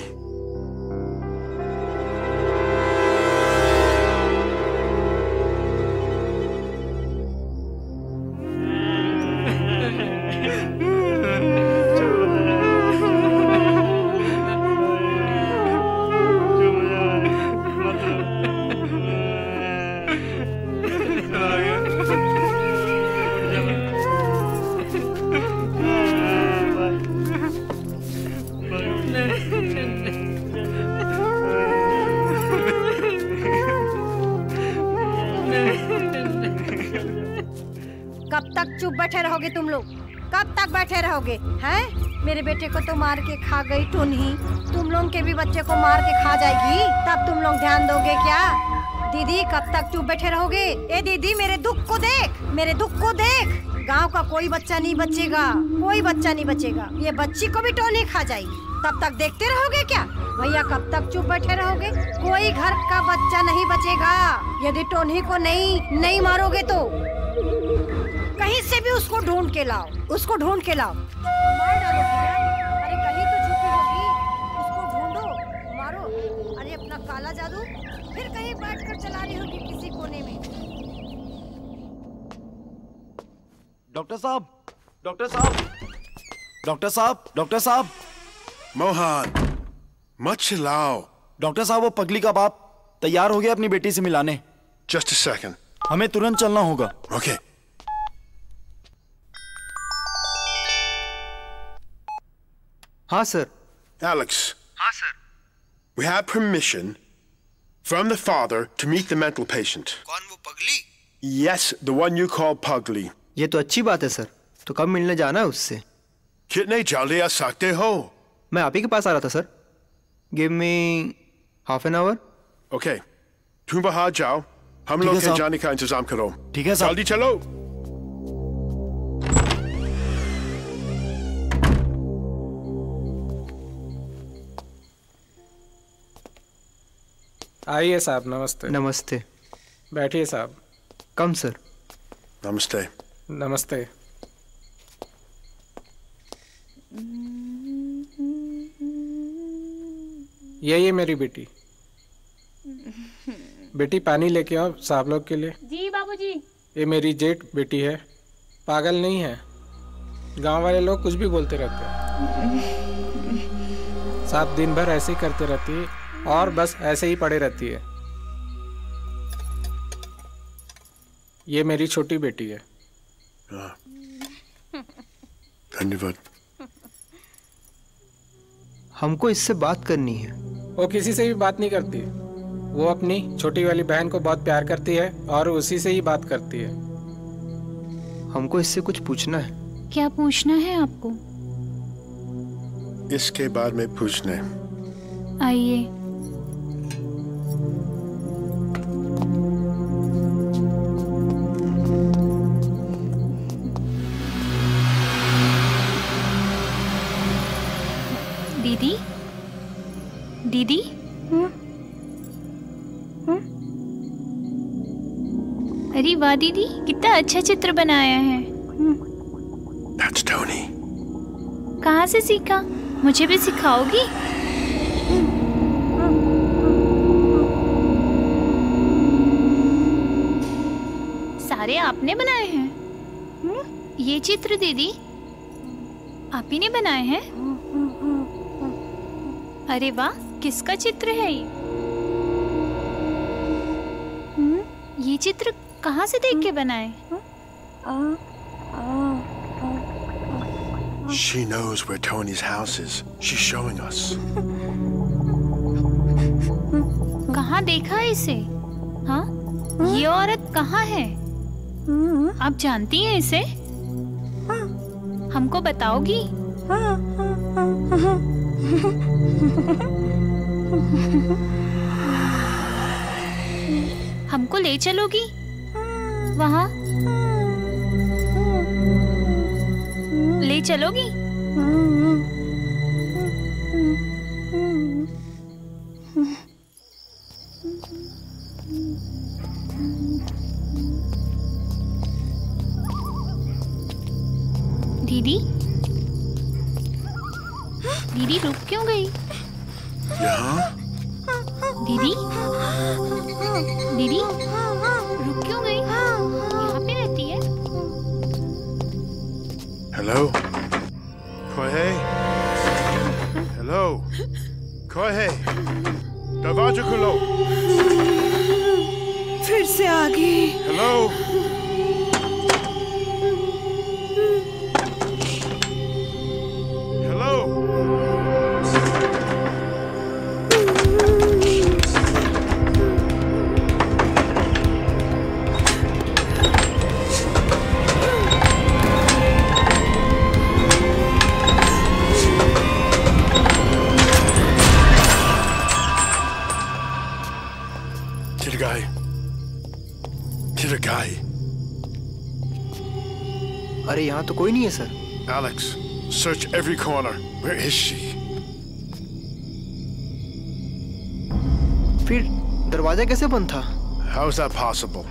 कब तक चुप बैठे रहोगे तुम लोग? कब तक बैठे रहोगे? हैं? मेरे बेटे को तो मार के खा गई टुनही, तुम लोग के भी बच्चे को मार के खा जाएगी, तब तुम लोग ध्यान दोगे क्या? दीदी कब तक चुप बैठे रहोगे? ए दीदी मेरे दुख को देख, मेरे दुख को देख। गांव का कोई बच्चा नहीं बचेगा, कोई बच्चा नहीं बचेगा। ये बच्ची को भी टोनी खा जाएगी। तब तक देखते रहोगे क्या? भैया कब तक चुप बैठे रहोगे? कोई घर का बच्चा नहीं बचेगा यदि टोनी को नहीं नहीं मारोगे तो। कहीं से भी उसको ढूंढ के लाओ, उसको ढूंढ के लाओ। मार डालो भैया। अरे कहीं तो छुपी होगी, उसको ढूंढो, मारो। अरे अपना काला जादू फिर कहीं बैठकर चला रही होगी किसी कोने में। डॉक्टर साहब, डॉक्टर साहब, डॉक्टर साहब, डॉक्टर साहब। मोहन, मत चिल्लाओ। डॉक्टर साहब, वो पगली का बाप तैयार हो गया अपनी बेटी से मिलाने। Just a second. हमें तुरंत चलना होगा। ओके। हाँ सर। Alex. हाँ sir. We have permission from the father to meet the mental patient. कौन वो पगली? Yes, the one you call Pugly. ये तो अच्छी बात है सर। तो कब मिलने जाना है उससे? कितने जल्दी आ सकते हो? मैं आप ही के पास आ रहा था sir. Give me half an hour. Okay, तुम बाहर जाओ, हम लोग के जाने का इंतजाम करो। ठीक है साहब। जल्दी चलो। आइए साहब। नमस्ते। नमस्ते। बैठिए साहब। Come sir. नमस्ते। नमस्ते। यही है मेरी बेटी। बेटी पानी लेके आओ साहब लोग के लिए। जी बाबूजी। ये मेरी जेठ बेटी है, पागल नहीं है। गांव वाले लोग कुछ भी बोलते रहते हैं। साहब दिन भर ऐसे ही करते रहती है और बस ऐसे ही पड़े रहती है। ये मेरी छोटी बेटी है। धन्यवाद। हमको इससे बात करनी है। वो किसी से भी बात नहीं करती। वो अपनी छोटी वाली बहन को बहुत प्यार करती है और उसी से ही बात करती है। हमको इससे कुछ पूछना है। क्या पूछना है आपको? इसके बाद में पूछने। आइए। दीदी, दीदी, अरे वाह दीदी, कितना अच्छा चित्र बनाया है। That's Tony. कहाँ से सीखा? मुझे भी सिखाओगी? सारे आपने बनाए हैं? ये चित्र दीदी आप ही ने बनाए हैं? अरे वाह, किसका चित्र है ये? ये चित्र कहाँ से देख के बनाए? She knows where Tony's house is. She's showing us. कहाँ देखा है इसे? हाँ? ये औरत कहाँ है? आप जानती हैं इसे? हमको बताओगी? हमको ले चलोगी वहाँ? ले चलोगी? दीदी, दीदी रुक क्यों गई? यहाँ? दीदी, दीदी रुक क्यों गई? यहाँ पे रहती है? Hello? Jorge? Hello? Jorge? दरवाजा खोलो। फिर से आ गई। Hello? अरे यहाँ तो कोई नहीं है sir. Alex, search every corner. Where is she? फिर दरवाजा कैसे बंद था? How is that possible?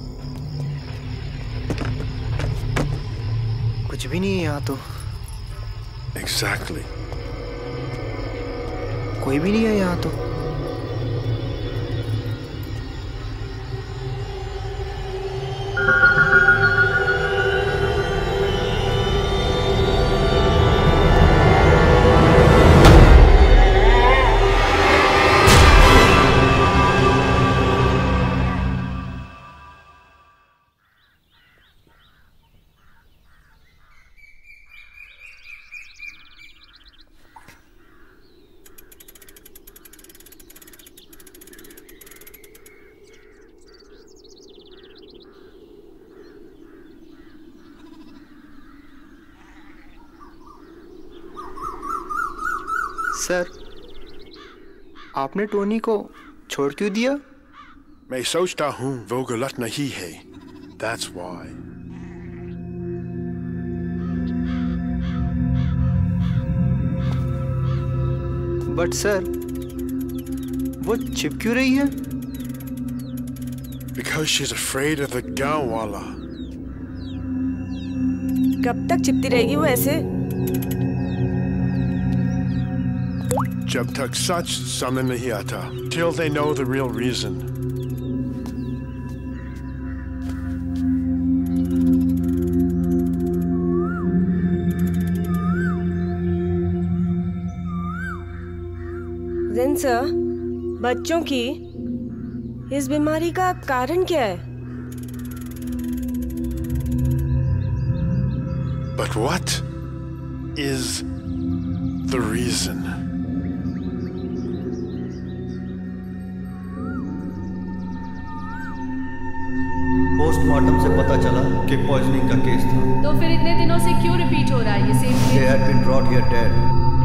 कुछ भी नहीं है यहाँ तो। Exactly. कोई भी नहीं है यहाँ तो। सर, आपने टोनी को छोड़ क्यों दिया? मैं सोचता हूँ वो गलत नहीं है। That's why. बट सर, वो छिप क्यों रही है? Because she's afraid of the गांव वाला। कब तक छिपती रहेगी वो ऐसे? जब तक सच सामने नहीं आता, till they know the real reason. Then sir, बच्चों की इस बीमारी का कारण क्या है? But what is the reason? Postmortem से पता चला कि पॉइजनिंग का केस था। तो फिर इतने दिनों से क्यों रिपीट हो रहा है ये same case? They had been brought here dead.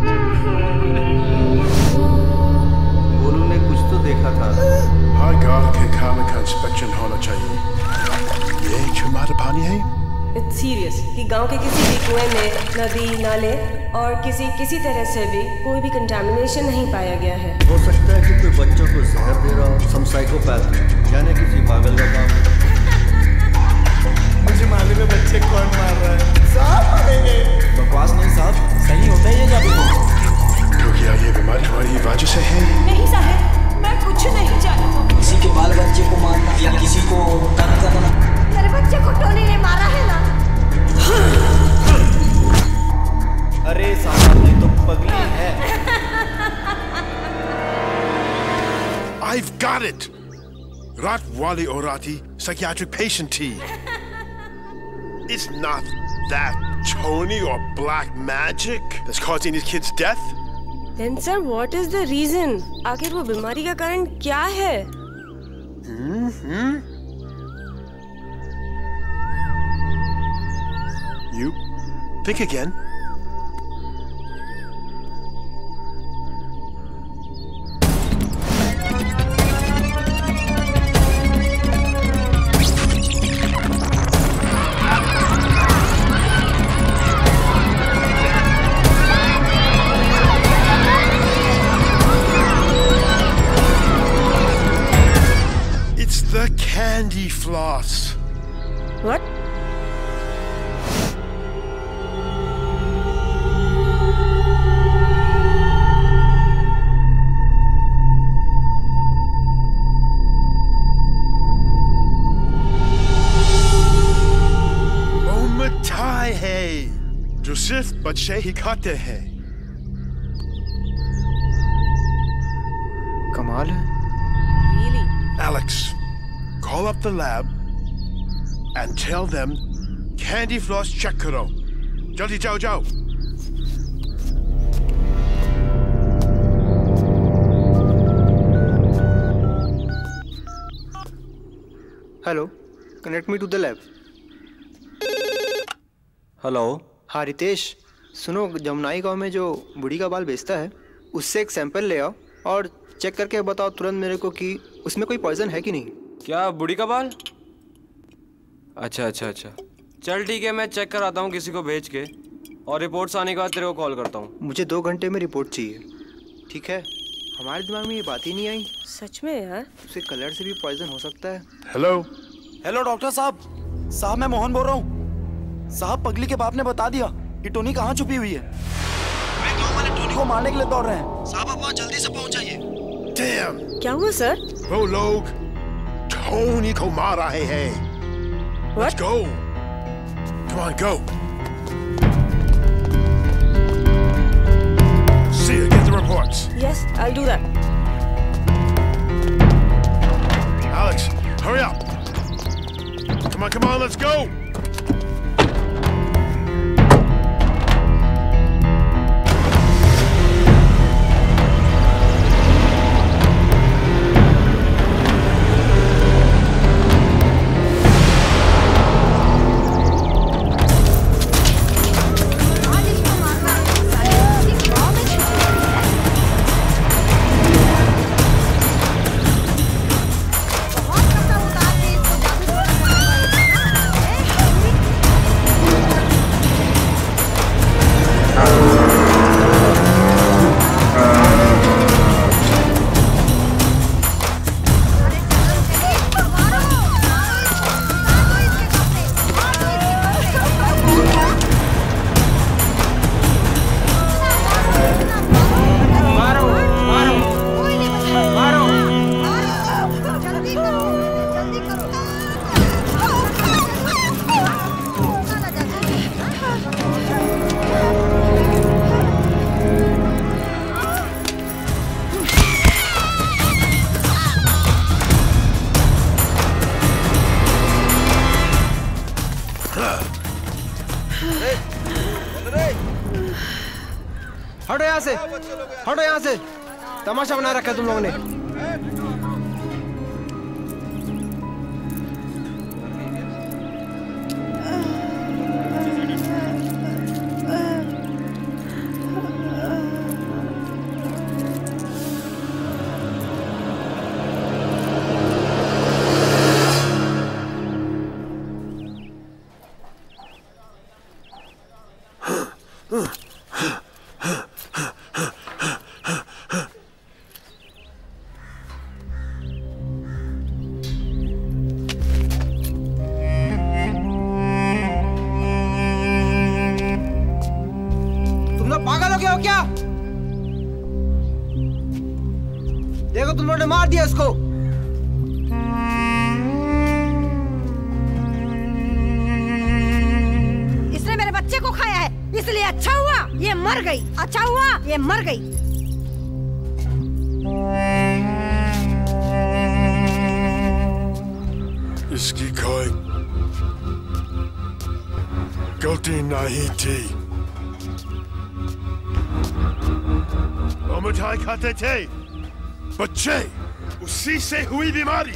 Golu ने कुछ तो देखा था। हर घर के खाने का इंस्पेक्शन होना चाहिए। ये चुमार पानी है? It's serious कि गांव के किसी भी कुएं में, नदी, नाले और किसी किसी तरह से भी कोई भी कंटामिनेशन नहीं पाया गया है। हो सकता है कि कोई बच्चों को जहर दे रहा हो, सम साइकोपैथ, यानी किसी पागल का काम। मुझे मालूम है बच्चे कौन मार रहा है। साहब मारेंगे। बकवास नहीं साहब, सही होता है ये जादू तो। तो क्या ये बीमारी तुम्हारी वजह से है? नहीं साहब, मैं कुछ नहीं जानता। किसी के बाल बच्चे को मारना या किसी को तंग करना। मेरे बच्चे को टोनी ने मारा है ना? अरे साहब ये तो पगली है। I've got it. Rat Wali Orati, psychiatric patient T. It's not that Tony or black magic that's causing these kids' death. Then sir, what is the reason? आखिर वो बीमारी का कारण क्या है? Hmm? You think again. The candy floss. What? वो मिठाई है जो सिर्फ बच्चे ही खाते हैं। कमाल है। Really? Alex, call up the lab and tell them candy floss check करो। जल्दी जाओ जाओ। Hello, connect me to the lab. Hello. हाँ रितेश, सुनो, जमुनाई गांव में जो बूढ़ी का बाल बेचता है उससे एक सैंपल ले आओ और चेक करके बताओ तुरंत मेरे को कि उसमें कोई पॉइजन है कि नहीं। क्या बूढ़ी का बाल? अच्छा अच्छा अच्छा, चल ठीक है, मैं चेक कराता हूँ किसी को भेज के, और रिपोर्ट्स आने के बाद तेरे को कॉल करता हूँ। मुझे दो घंटे में रिपोर्ट चाहिए, ठीक है? हमारे दिमाग में ये बात ही नहीं आई। सच में यार? उसे कलर से भी पॉइजन हो सकता है। हेलो हेलो डॉक्टर साहब। साहब मैं मोहन बोल रहा हूँ। साहब पगली के बाप ने बता दिया कि टोनी कहाँ छुपी हुई है। वे गांव वाले टोनी को मारने के लिए दौड़ रहे हैं। साहब आप वहाँ जल्दी से पहुँच जाइए। Damn! क्या हुआ सर? वो लोग टोनी को मार रहे हैं। Let's go. Come on, go. See you. Get the reports. Yes, I'll do that. Alex, hurry up. Come on, come on, let's go. हटो यहाँ से, हटो यहाँ से। तमाशा बना रखा है तुम लोगों ने। पागल हो गए हो क्या? देखो तुम लोगों ने मार दिया इसको। इसने मेरे बच्चे को खाया है, इसलिए अच्छा हुआ ये मर गई। अच्छा हुआ ये मर गई। इसकी कोई गलती नहीं थी। वो मिठाई खाते थे बच्चे, उसी से हुई बीमारी।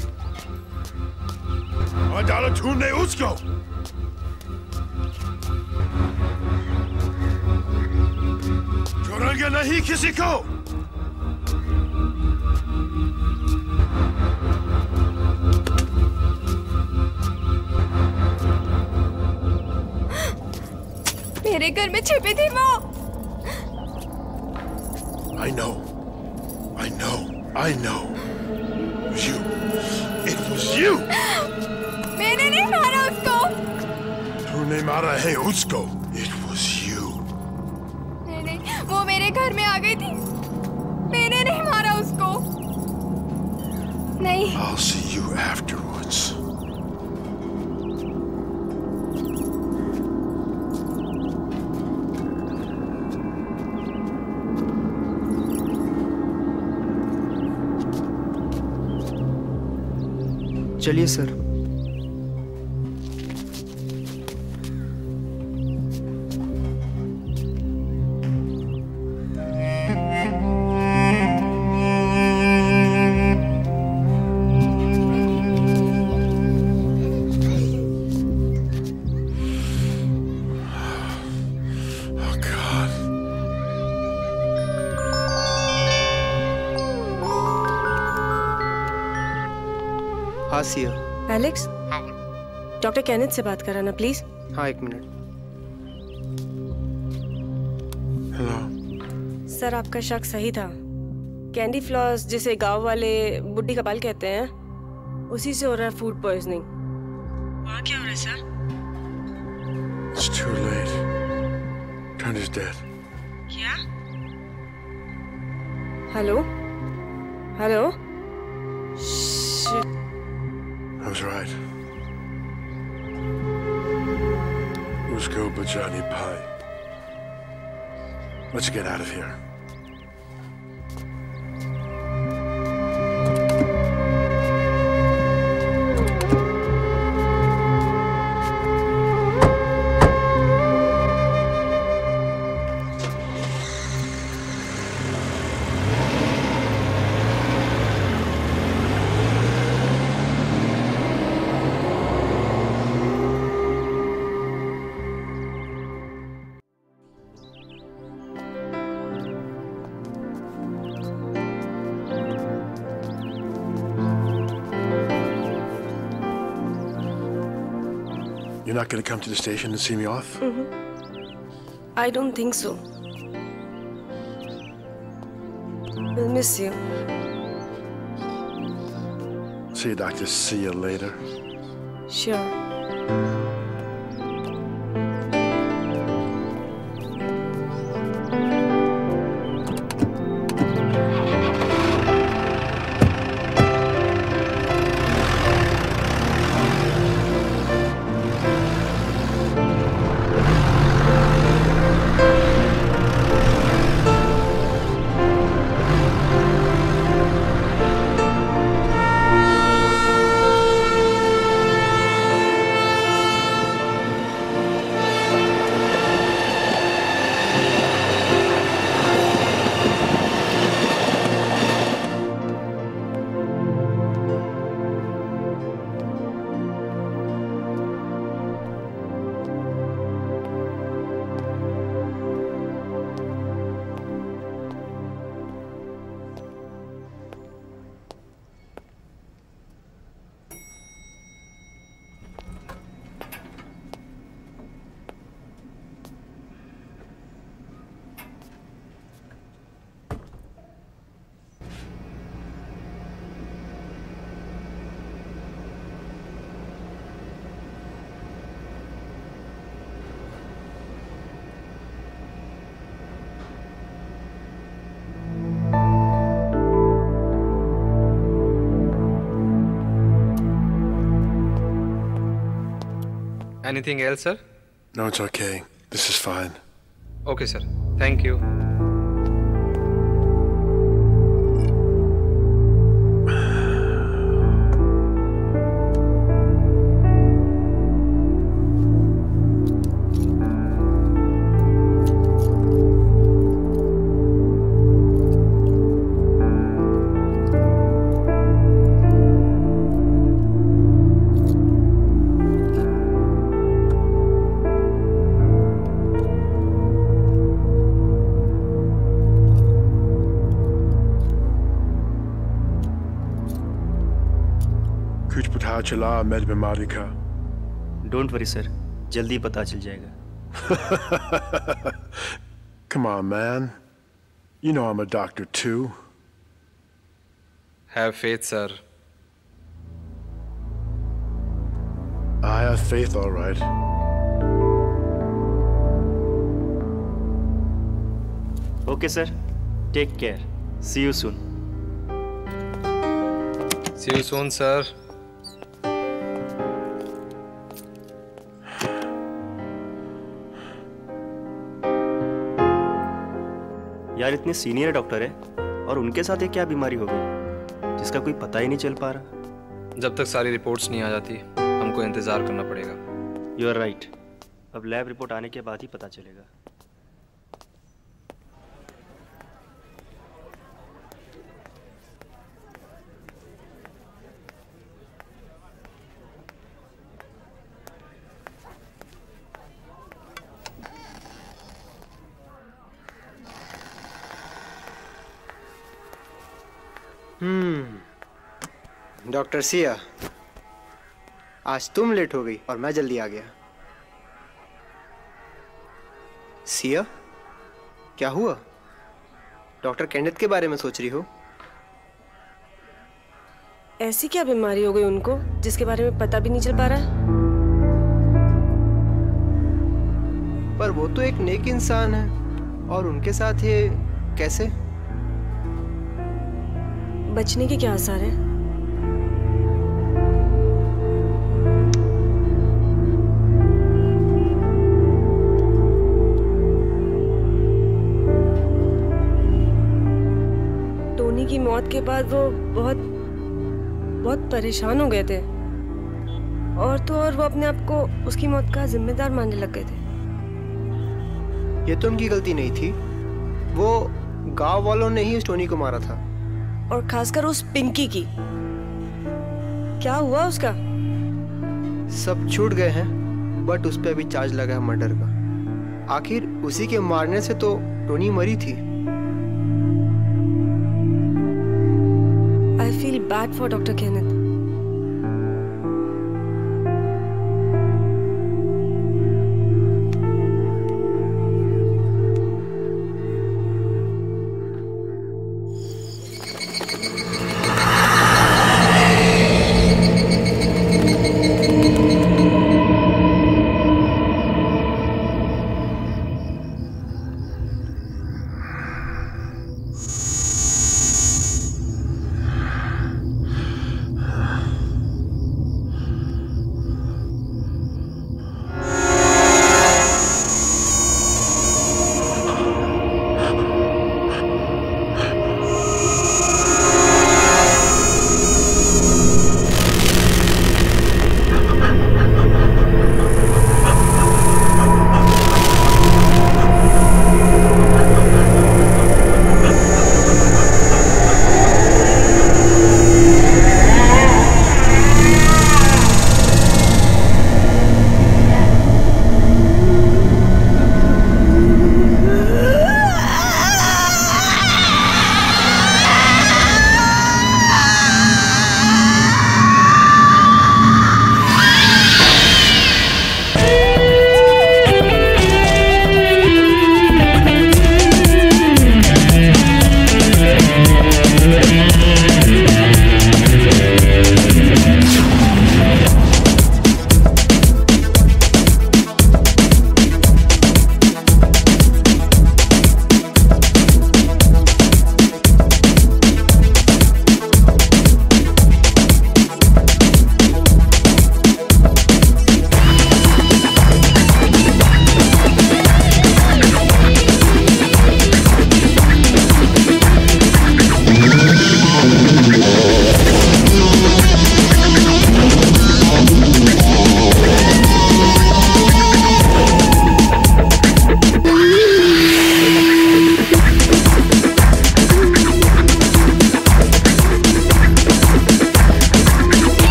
और डालो ढूंढने उसको। छोड़ेंगे नहीं किसी को। मेरे घर में छिपी थी वो। I know. I know. I know. It was you. It was you. मैंने नहीं मारा उसको। तूने मारा है उसको। It was you. नहीं नहीं, वो मेरे घर में आ गई थी। मैंने नहीं मारा उसको। नहीं। I'll see you afterwards. चलिए सर। एलेक्स, डॉक्टर कैनेथ से बात कराना प्लीज। हाँ एक मिनट। हेलो सर, आपका शक सही था। कैंडी फ्लॉस, जिसे गांव वाले बुड्ढी का बाल कहते हैं, उसी से हो रहा है फूड पॉइजनिंग। वहाँ क्या हो रहा है sir? It's too late. Trent is dead. क्या? Hello hello. Shit. I was right. Usko Bajani Pai. Let's get out of here. You're not going to come to the station and see me off? Mm-hmm. I don't think so. We'll miss you. See you, doctor. See you later. Sure. Anything else, sir? No, it's okay. This is fine. Okay, sir. Thank you. चला मेरी बीमारी का। Don't worry sir, जल्दी पता चल जाएगा। Come on, man. You know I'm a doctor too. Have faith, sir. I have faith, all right. Okay, sir. Take care. See you soon. See you soon, sir. यार इतने senior doctor है और उनके साथ ये क्या बीमारी हो गई जिसका कोई पता ही नहीं चल पा रहा। जब तक सारी रिपोर्ट्स नहीं आ जाती हमको इंतजार करना पड़ेगा। You are right. अब लैब रिपोर्ट आने के बाद ही पता चलेगा। हम्म डॉक्टर सिया, आज तुम लेट हो गई और मैं जल्दी आ गया। सिया, क्या हुआ? डॉक्टर केनेथ के बारे में सोच रही हो? ऐसी क्या बीमारी हो गई उनको जिसके बारे में पता भी नहीं चल पा रहा है? पर वो तो एक नेक इंसान है, और उनके साथ ये कैसे? बचने के क्या आसार है? टोनी की मौत के बाद वो बहुत बहुत परेशान हो गए थे, और तो और वो अपने आप को उसकी मौत का जिम्मेदार मानने लग गए थे। ये तो उनकी गलती नहीं थी, वो गांव वालों ने ही उस टोनी को मारा था। और खासकर उस पिंकी की। क्या हुआ उसका? सब छूट गए हैं, बट उस पे अभी चार्ज लगा है मर्डर का। आखिर उसी के मारने से तो टोनी मरी थी। I feel bad for doctor Kenneth.